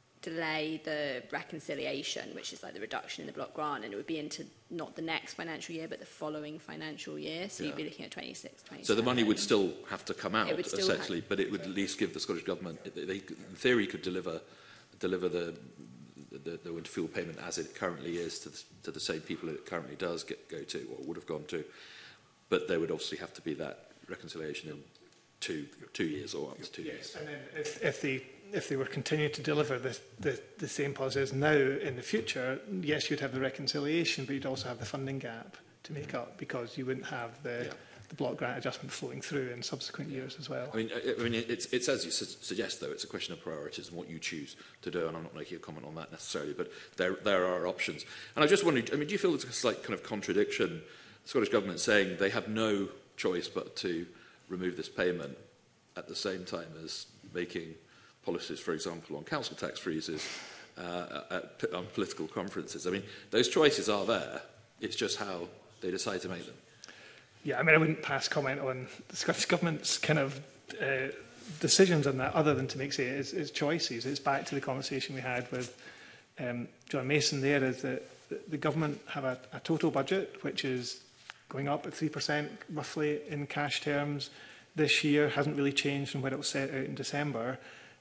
delay the reconciliation, which is like the reduction in the block grant, and it would be into not the next financial year, but the following financial year. So Yeah. you'd be looking at twenty-six, twenty-seven. So the money would still have to come out, It would still essentially, have- but it would at least give the Scottish Government, they, they, in theory, could deliver, deliver the, the, the winter fuel payment as it currently is to the, to the same people it currently does get, go to, or would have gone to. But there would obviously have to be that reconciliation in two, two years or up to two years. Yes, and then if, if they if they were continuing to deliver the, the, the same policy as now in the future, yes, you'd have the reconciliation, but you'd also have the funding gap to make up, because you wouldn't have the, Yeah. the block grant adjustment flowing through in subsequent years as well. I mean, I, I mean, it's, it's as you su suggest, though, it's a question of priorities and what you choose to do, and I'm not making a comment on that necessarily, but there, there are options. And I just wondered, I mean, do you feel there's a slight kind of contradiction, the Scottish Government saying they have no choice but to remove this payment at the same time as making policies, for example, on council tax freezes, uh, at, on political conferences? I mean, those choices are there, it's just how they decide to make them. Yeah, I mean, I wouldn't pass comment on the Scottish Government's kind of uh, decisions on that, other than to make, say, it's, it's choices. It's back to the conversation we had with um, John Mason there, is that the, the government have a, a total budget, which is going up at three percent roughly in cash terms this year, hasn't really changed from where it was set out in December.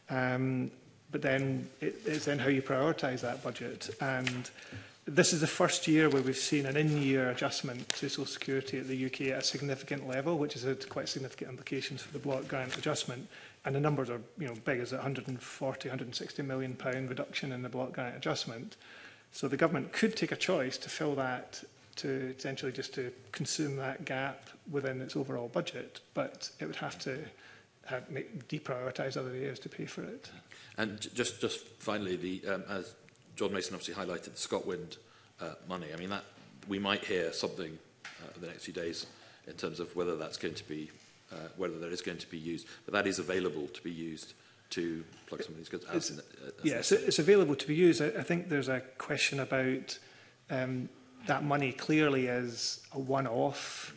Um, but then it, it's then how you prioritise that budget. And this is the first year where we've seen an in-year adjustment to Social Security at the U K at a significant level, which has had quite significant implications for the block grant adjustment. And the numbers are, you know, big as a one hundred and forty, one hundred and sixty million pound reduction in the block grant adjustment. So the government could take a choice to fill that, to essentially just to consume that gap within its overall budget, but it would have to have, make, deprioritise other areas to pay for it. And j- just, just finally, the, um, as John Mason obviously highlighted, the ScotWind uh, money, I mean, that we might hear something uh, in the next few days in terms of whether that's going to be, uh, whether that is going to be used, but that is available to be used to plug some of these goods. As, It's, uh, as yeah, it's, it's available to be used. I, I think there's a question about um, that money clearly is a one-off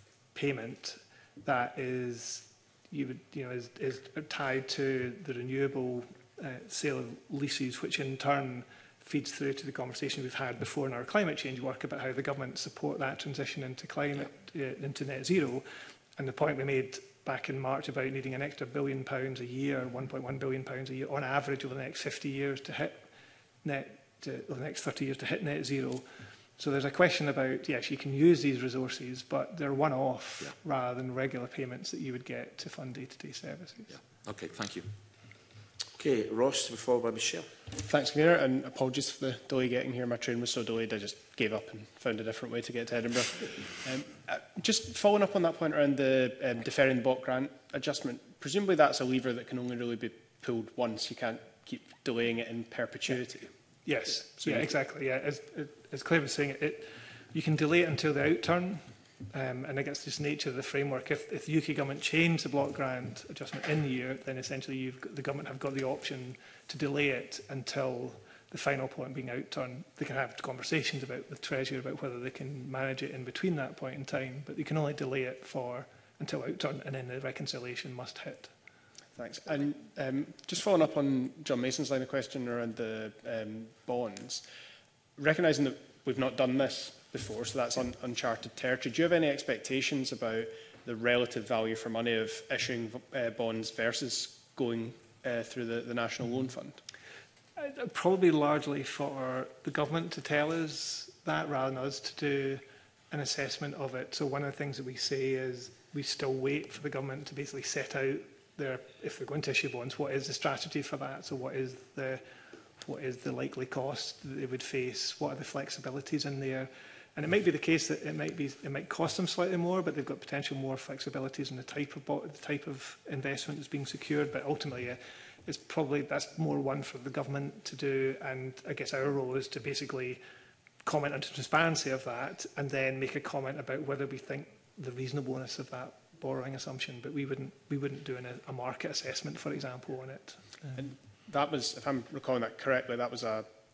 payment that is, you would, you know, is, is tied to the renewable uh, sale of leases, which in turn feeds through to the conversation we've had before in our climate change work about how the government support that transition into climate, uh, into net zero. And the point we made back in March about needing an extra billion pounds a year, one point one billion pounds a year on average over the next fifty years to hit net, to, over the next thirty years to hit net zero. So there's a question about, yes, you can use these resources, but they're one-off yeah. rather than regular payments that you would get to fund day-to-day services. Yeah. Okay, thank you. Okay, Ross, to be followed by Michelle. Thanks, Convener, and apologies for the delay getting here. My train was so delayed I just gave up and found a different way to get to Edinburgh. um, uh, just following up on that point around the um, deferring the block grant adjustment, presumably that's a lever that can only really be pulled once. You can't keep delaying it in perpetuity. Yes, so yeah, you... exactly. Yeah, as, as Claire was saying, it, you can delay it until the outturn, um, and I guess this nature of the framework. If, if the U K government changed the block grant adjustment in the year, then essentially you've got, the government have got the option to delay it until the final point being outturned. They can have conversations about with Treasury about whether they can manage it in between that point in time, but they can only delay it for until outturn, and then the reconciliation must hit. Thanks. And um, just following up on John Mason's line of question around the um, bonds, recognising that we've not done this before, so that's un uncharted territory, do you have any expectations about the relative value for money of issuing uh, bonds versus going uh, through the, the National Loan Fund? Uh, probably largely for the government to tell us that rather than us to do an assessment of it. So one of the things that we say is we still wait for the government to basically set out their, if they're going to issue bonds, what is the strategy for that? So what is the what is the likely cost that they would face? What are the flexibilities in there? And it might be the case that it might be it might cost them slightly more, but they've got potential more flexibilities in the type of the type of investment that's being secured. But ultimately, uh, it's probably that's more one for the government to do. And I guess our role is to basically comment on the transparency of that, and then make a comment about whether we think the reasonableness of that borrowing assumption. But we wouldn't we wouldn't do an, a market assessment, for example, on it. Um, and that was, if I'm recalling that correctly, that was a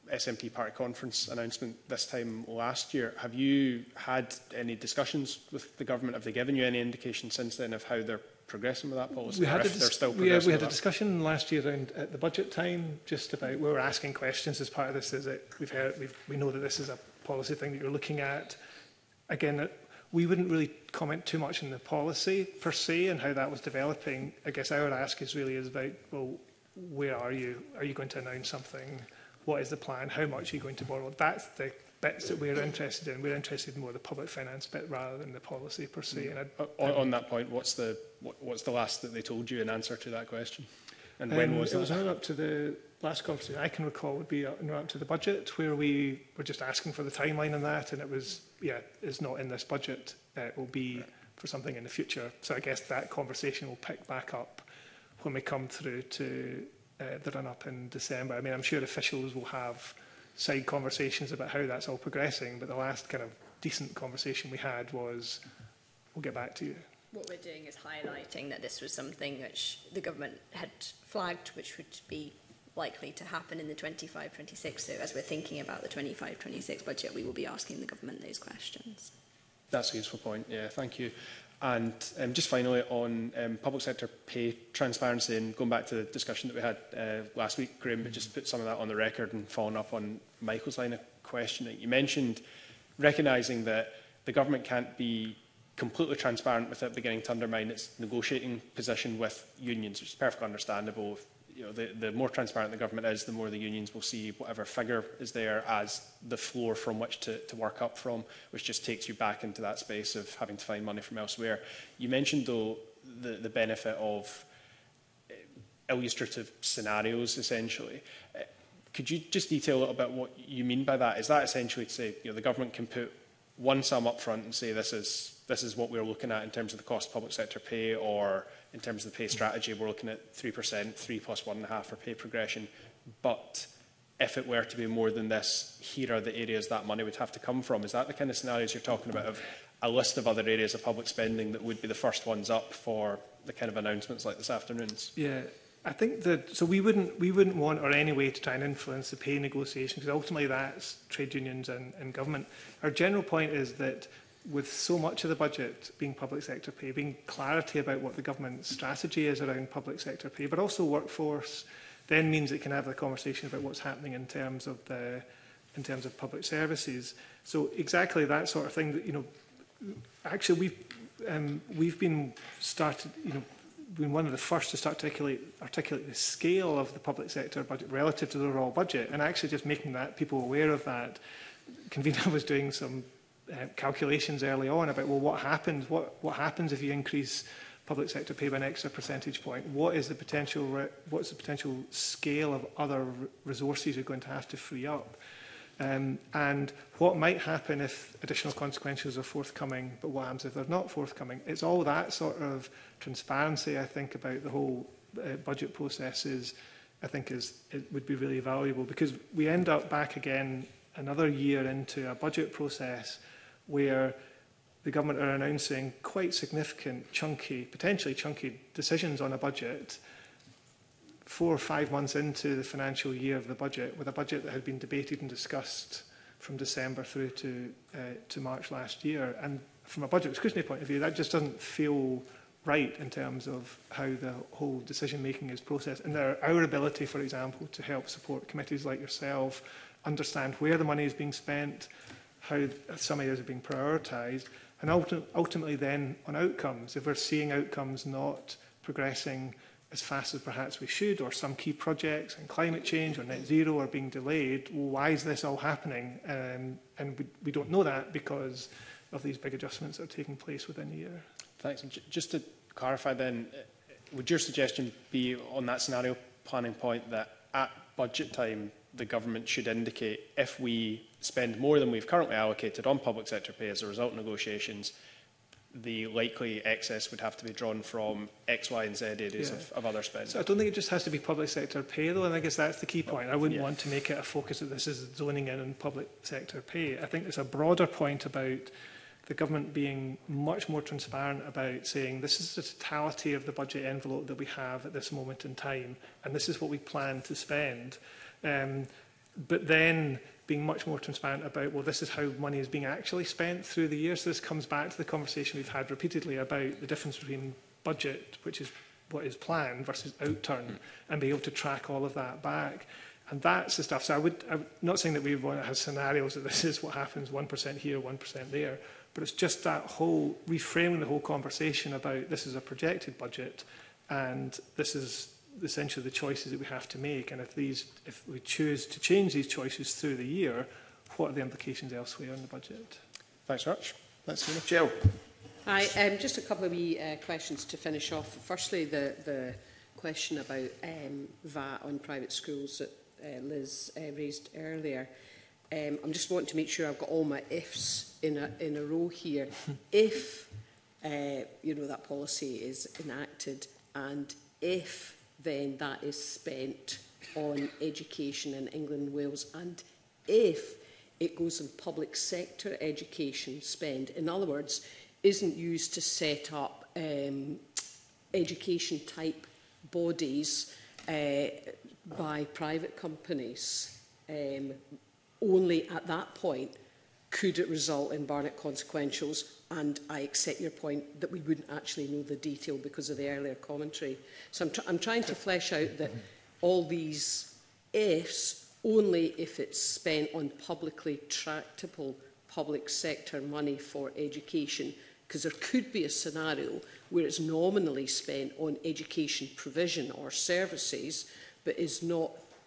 S N P party conference announcement this time last year. Have you had any discussions with the government? Have they given you any indication since then of how they're progressing with that policy? We had, or a, if they're still we, uh, we had a with discussion last year around at the budget time, just about, we were asking questions as part of this. Is it, we've heard, we've, we know that this is a policy thing that you're looking at. Again, uh, we wouldn't really comment too much on the policy per se and how that was developing. I guess our ask is really is about, well, where are you? Are you going to announce something? What is the plan? How much are you going to borrow? That's the bits that we're interested in. We're interested in more the public finance bit rather than the policy per se. And I, on, on that point, what's the what, what's the last that they told you in answer to that question? And when um, was it? that? It was not up to the last conversation I can recall would be up, up to the budget, where we were just asking for the timeline on that, and it was, yeah, it's not in this budget. Uh, it will be right. for something in the future. So I guess that conversation will pick back up when we come through to uh, the run-up in December. I mean, I'm sure officials will have side conversations about how that's all progressing, but the last kind of decent conversation we had was, we'll get back to you. What we're doing is highlighting that this was something which the government had flagged, which would be likely to happen in the twenty-five twenty-six. So as we're thinking about the twenty-five twenty-six budget, we will be asking the government those questions. That's a useful point, yeah, thank you. And um, just finally on um, public sector pay transparency, and going back to the discussion that we had uh, last week, Graham, but just put some of that on the record and following up on Michael's line of questioning. You mentioned recognising that the government can't be completely transparent without beginning to undermine its negotiating position with unions, which is perfectly understandable. You know, the, the more transparent the government is, the more the unions will see whatever figure is there as the floor from which to, to work up from, which just takes you back into that space of having to find money from elsewhere. You mentioned, though, the, the benefit of uh, illustrative scenarios, essentially. Uh, could you just detail a little bit what you mean by that? Is that essentially to say, you know, the government can put one sum up front and say this is this is what we're looking at in terms of the cost of public sector pay, or in terms of the pay strategy, we're looking at three percent, three plus one and a half for pay progression. But if it were to be more than this, here are the areas that money would have to come from. Is that the kind of scenarios you're talking about, of a list of other areas of public spending that would be the first ones up for the kind of announcements like this afternoon's? Yeah, I think that, so we wouldn't, we wouldn't want or any way to try and influence the pay negotiations, because ultimately that's trade unions and, and government. Our general point is that with so much of the budget being public sector pay, being clarity about what the government's strategy is around public sector pay, but also workforce, then means it can have the conversation about what's happening in terms of the, in terms of public services. So exactly that sort of thing that, you know, actually we've, um, we've been started, you know, been one of the first to start to articulate, articulate the scale of the public sector budget relative to the overall budget, and actually just making that people aware of that. Convener was doing some uh, calculations early on about, well, what happens, what, what happens if you increase public sector pay by an extra percentage point? What is the potential, re what's the potential scale of other re resources you're going to have to free up? Um, and what might happen if additional consequences are forthcoming, but what happens if they're not forthcoming? It's all that sort of transparency, I think, about the whole uh, budget process is, I think, is, it would be really valuable, because we end up back again another year into a budget process where the government are announcing quite significant, chunky, potentially chunky decisions on a budget four or five months into the financial year of the budget, with a budget that had been debated and discussed from December through to, uh, to March last year. And from a budget scrutiny point of view, that just doesn't feel right in terms of how the whole decision-making is processed. And our, our ability, for example, to help support committees like yourself, understand where the money is being spent, how some areas are being prioritised, and ulti ultimately then on outcomes. If we're seeing outcomes not progressing as fast as perhaps we should, or some key projects and climate change or net zero are being delayed, well, why is this all happening? Um, and we, we don't know that because of these big adjustments that are taking place within a year. Thanks. And just to clarify then, would your suggestion be on that scenario planning point that at budget time, the government should indicate if we spend more than we've currently allocated on public sector pay as a result of negotiations, the likely excess would have to be drawn from X, Y and Z areas yeah. of, of other spending? So I don't think it just has to be public sector pay, though, and I guess that's the key point. I wouldn't yeah. want to make it a focus that this is zoning in on public sector pay. I think there's a broader point about the government being much more transparent about saying this is the totality of the budget envelope that we have at this moment in time, and this is what we plan to spend. Um, but then being much more transparent about, well, this is how money is being actually spent through the year. So this comes back to the conversation we've had repeatedly about the difference between budget, which is what is planned, versus outturn, and be able to track all of that back. And that's the stuff. So I would, I'm not saying that we want to have scenarios that this is what happens, one percent here, one percent there, but it's just that whole, reframing the whole conversation about this is a projected budget, and this is essentially the choices that we have to make. And if these, if we choose to change these choices through the year, what are the implications elsewhere in the budget? Thanks very much. Let's see. Jill. Hi, um, just a couple of wee uh, questions to finish off. Firstly, the, the question about um, V A T on private schools that uh, Liz uh, raised earlier. Um, I'm just wanting to make sure I've got all my ifs in a, in a row here. If uh, you know, that policy is enacted, and if then that is spent on education in England and Wales, and if it goes in public sector education spend, in other words, isn't used to set up um, education type bodies uh, by private companies, um, only at that point could it result in Barnett consequentials. And I accept your point that we wouldn't actually know the detail because of the earlier commentary. So I'm, tr I'm trying to flesh out that all these ifs only if it's spent on publicly tractable public sector money for education, because there could be a scenario where it's nominally spent on education provision or services, but is not,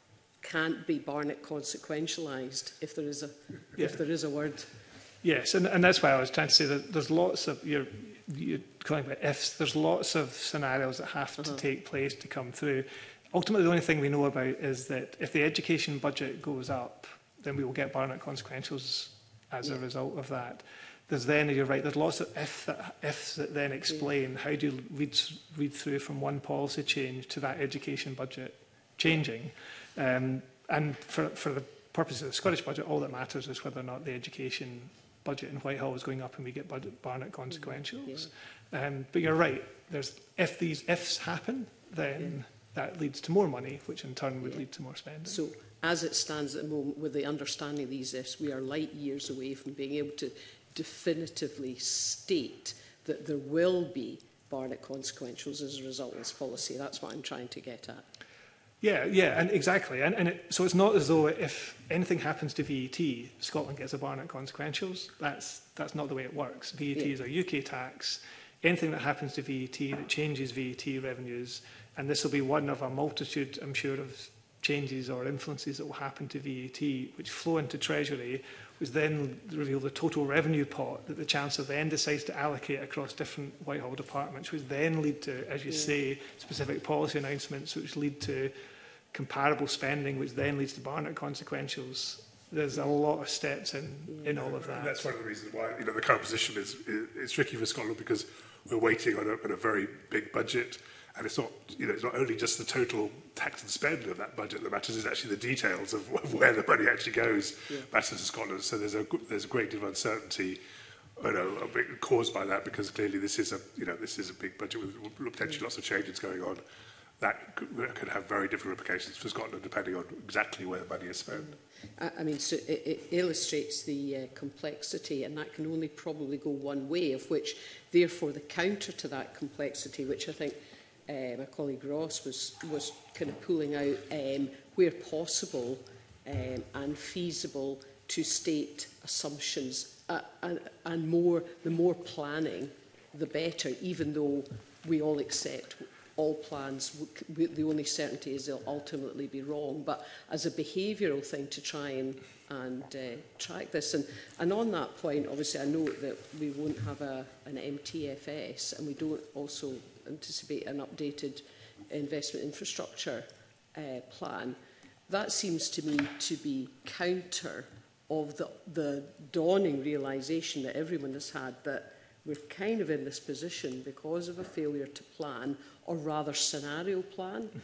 can't be Barnett consequentialised, if there is a, yeah. if there is a word. Yes, and, and that's why I was trying to say that there's lots of, you're, you're calling about ifs, there's lots of scenarios that have uh-huh. to take place to come through. Ultimately, the only thing we know about is that if the education budget goes up, then we will get Barnett consequentials as yeah. a result of that. There's then, you're right, there's lots of if that, ifs that then explain yeah. how do you read, read through from one policy change to that education budget changing. Um, and for, for the purposes of the Scottish budget, all that matters is whether or not the education budget in Whitehall is going up and we get budget Barnett consequentials. Yeah. Um, but you're right, there's, if these ifs happen, then yeah. that leads to more money, which in turn would yeah. lead to more spending. So as it stands at the moment, with the understanding of these ifs, we are light years away from being able to definitively state that there will be Barnett consequentials as a result of this policy. That's what I'm trying to get at. Yeah, yeah, and exactly. And, and it, so it's not as though if anything happens to V E T, Scotland gets a Barnett consequentials. That's, that's not the way it works. V E T yeah. is a U K tax. Anything that happens to V E T that changes V E T revenues, and this will be one of a multitude, I'm sure, of changes or influences that will happen to V E T, which flow into Treasury, which then reveal the total revenue pot that the Chancellor then decides to allocate across different Whitehall departments, which then lead to, as you yeah. say, specific policy announcements, which lead to comparable spending, which then leads to Barnett consequentials. There's a lot of steps in, yeah. in all of that. And that's one of the reasons why, you know, the current position is, is, is tricky for Scotland, because we're waiting on a, on a very big budget. And it's not, you know, it's not only just the total tax and spend of that budget that matters, it's actually the details of, of where the money actually goes yeah. matters to Scotland. So there's a there's a great deal of uncertainty, you know, a bit caused by that, because clearly this is a you know this is a big budget with potentially lots of changes going on. That could, could have very different implications for Scotland depending on exactly where the money is spent. I, I mean, so it, it illustrates the uh, complexity, and that can only probably go one way. Of which, therefore, the counter to that complexity, which I think Uh, my colleague Ross was, was kind of pulling out um, where possible um, and feasible to state assumptions uh, and, and more, the more planning, the better, even though we all accept all plans, the only certainty is they'll ultimately be wrong. But as a behavioural thing to try and, and uh, track this. And, and on that point, obviously, I know that we won't have a, an M T F S, and we don't also anticipate an updated investment infrastructure uh, plan. That seems to me to be counter of the, the dawning realisation that everyone has had that we're kind of in this position because of a failure to plan, or rather scenario plan. Mm-hmm.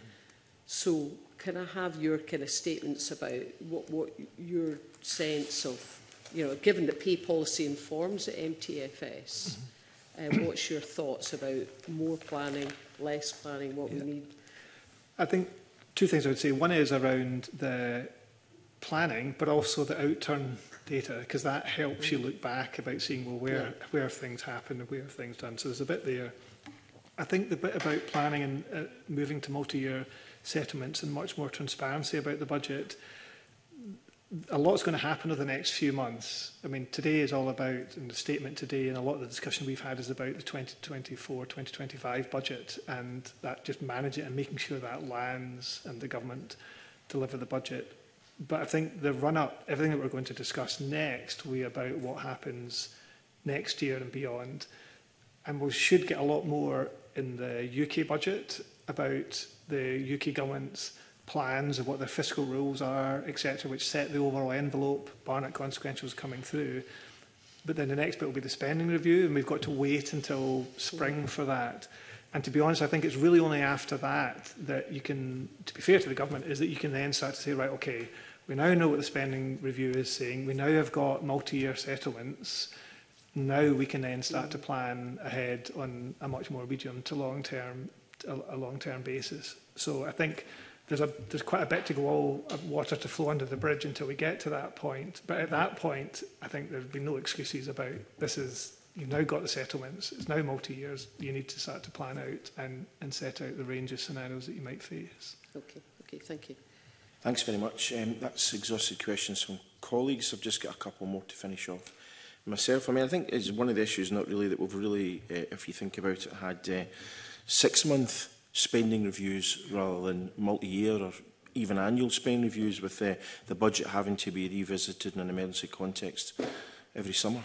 So can I have your kind of statements about what, what your sense of, you know, given that pay policy informs the M T F S, mm-hmm. uh, what's your thoughts about more planning, less planning, what yeah. we need? I think two things I would say. One is around the planning, but also the outturn data, because that helps you look back about seeing, well, where, yeah. where have things happened and where have things done. So there's a bit there. I think the bit about planning and uh, moving to multi-year settlements and much more transparency about the budget, a lot's going to happen over the next few months. I mean, today is all about, and the statement today and a lot of the discussion we've had is about the twenty twenty-four twenty twenty-five budget, and that just managing it and making sure that lands and the government deliver the budget. But I think the run-up, everything that we're going to discuss next will be about what happens next year and beyond. And we should get a lot more in the U K budget about the U K government's plans of what their fiscal rules are, et cetera, which set the overall envelope, Barnett consequentials coming through. But then the next bit will be the spending review, and we've got to wait until spring for that. And to be honest, I think it's really only after that that you can, to be fair to the government, is that you can then start to say, right, okay, we now know what the spending review is saying. We now have got multi-year settlements. Now we can then start to plan ahead on a much more medium to long-term, a, a long-term basis. So I think there's, a, there's quite a bit to go, all water to flow under the bridge until we get to that point. But at that point, I think there'd be no excuses about this is, you've now got the settlements, it's now multi-years, you need to start to plan out and, and set out the range of scenarios that you might face. Okay, okay, thank you. Thanks very much. Um, that's exhausted questions from colleagues. I've just got a couple more to finish off myself. I mean, I think it's one of the issues, not really, that we've really, uh, if you think about it, had uh, six-month spending reviews rather than multi-year or even annual spending reviews, with uh, the budget having to be revisited in an emergency context every summer.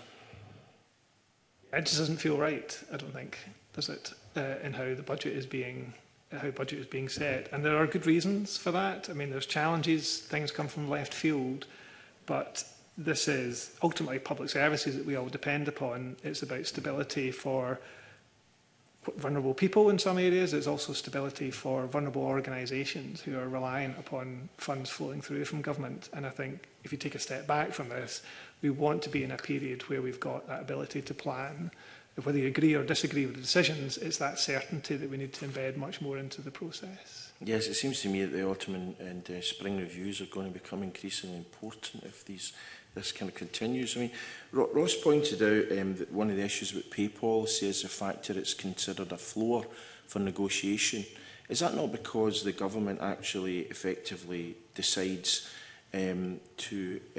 It just doesn't feel right, I don't think, does it, uh, in how the budget is being how budget is being set. And there are good reasons for that. I mean, there's challenges, things come from left field, but this is ultimately public services that we all depend upon. It's about stability for vulnerable people in some areas. It's also stability for vulnerable organisations who are reliant upon funds flowing through from government. And I think if you take a step back from this, we want to be in a period where we've got that ability to plan. Whether you agree or disagree with the decisions, it's that certainty that we need to embed much more into the process. Yes, it seems to me that the autumn and, and uh, spring reviews are going to become increasingly important if these this kind of continues. I mean, Ross pointed out um, that one of the issues with pay policy is the fact that it's considered a floor for negotiation. Is that not because the government actually effectively decides um, to uh,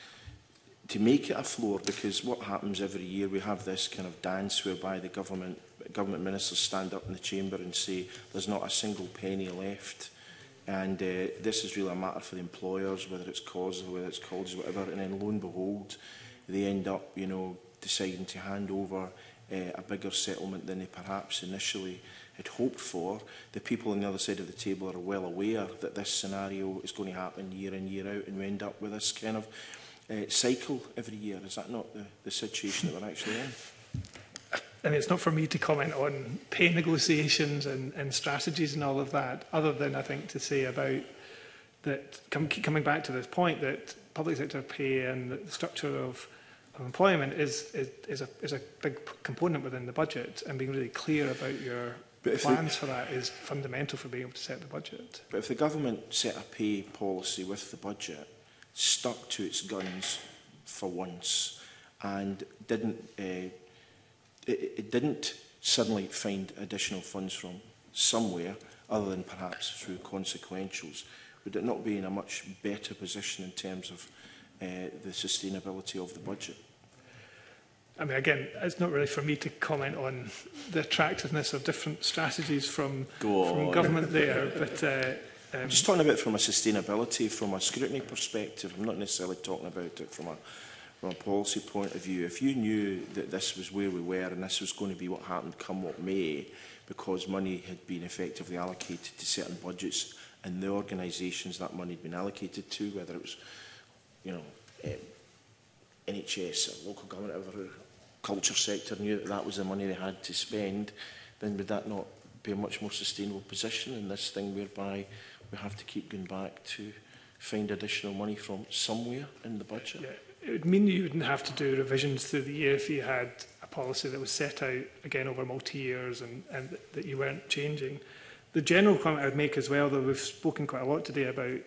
to make it a floor? Because what happens every year, we have this kind of dance whereby the government government ministers stand up in the chamber and say there's not a single penny left. And uh, this is really a matter for the employers, whether it's causes, whether it's colleges, whatever. And then lo and behold, they end up, you know, deciding to hand over uh, a bigger settlement than they perhaps initially had hoped for. The people on the other side of the table are well aware that this scenario is going to happen year in, year out, and we end up with this kind of uh, cycle every year. Is that not the, the situation that we're actually in? I mean, it's not for me to comment on pay negotiations and, and strategies and all of that, other than I think to say about that, com coming back to this point, that public sector pay and the structure of, of employment is, is, is, a, is a big component within the budget, and being really clear about your plans the, for that is fundamental for being able to set the budget. But if the government set a pay policy with the budget, stuck to its guns for once, and didn't uh, It, it didn't suddenly find additional funds from somewhere other than perhaps through consequentials, would it not be in a much better position in terms of uh, the sustainability of the budget? I mean, again, it's not really for me to comment on the attractiveness of different strategies from, from government there, but uh, um, I'm just talking about it from a sustainability, from a scrutiny perspective. I'm not necessarily talking about it from a From a policy point of view. If you knew that this was where we were and this was going to be what happened come what may, because money had been effectively allocated to certain budgets and the organisations that money had been allocated to, whether it was, you know, um, N H S or local government, whatever, culture sector, knew that that was the money they had to spend, then would that not be a much more sustainable position in this thing whereby we have to keep going back to find additional money from somewhere in the budget? Yeah. It would mean you wouldn't have to do revisions through the year if you had a policy that was set out, again, over multi-years and, and that you weren't changing. The general comment I would make as well, though we've spoken quite a lot today about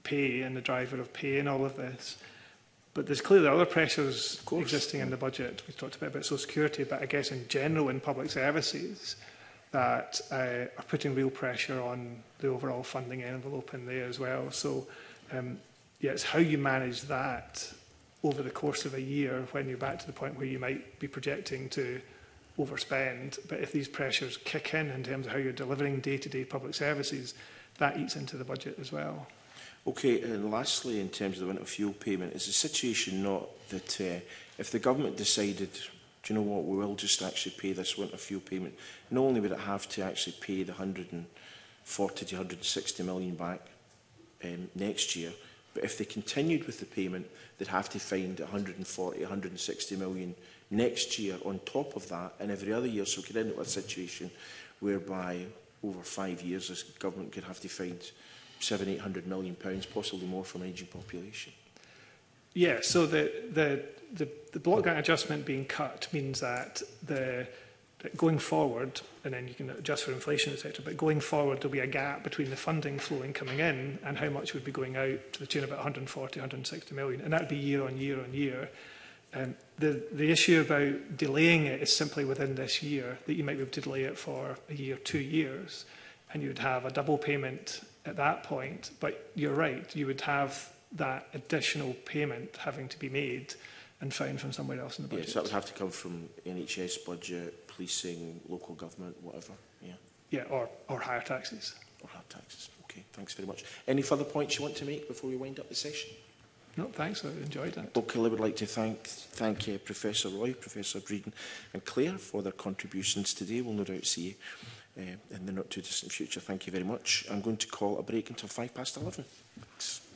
pay and the driver of pay in all of this. But there's clearly other pressures existing in the budget. We've talked a bit about social security, but I guess in general in public services that uh, are putting real pressure on the overall funding envelope in there as well. So um, yeah, it's how you manage that over the course of a year when you're back to the point where you might be projecting to overspend. But if these pressures kick in in terms of how you're delivering day-to-day public services, that eats into the budget as well. Okay, and lastly, in terms of the winter fuel payment, is the situation not that uh, if the government decided, do you know what, we will just actually pay this winter fuel payment, not only would it have to actually pay the one hundred forty to one hundred sixty million back um, next year, but if they continued with the payment, they'd have to find one hundred forty, one hundred sixty million next year on top of that and every other year. So we could end up with a situation whereby over five years this government could have to find seven, eight hundred million pounds, possibly more, from an ageing population. Yeah, so the, the, the, the block grant adjustment being cut means that the that going forward, and then you can adjust for inflation, et cetera, but going forward there'll be a gap between the funding flowing coming in and how much would be going out to the tune of about one hundred forty, one hundred sixty million, and that'd be year on year on year. Um, the, the issue about delaying it is simply within this year, that you might be able to delay it for a year, two years, and you would have a double payment at that point. But you're right, you would have that additional payment having to be made and found from somewhere else in the budget. Yes, that would have to come from N H S budget, policing, local government, whatever. Yeah, yeah, or, or higher taxes. Or higher taxes. Okay, thanks very much. Any further points you want to make before we wind up the session? No, thanks, I enjoyed it. Okay, I would like to thank, thank uh, Professor Roy, Professor Breeden and Claire for their contributions today. We'll no doubt see you uh, in the not too distant future. Thank you very much. I'm going to call a break until five past eleven. Thanks.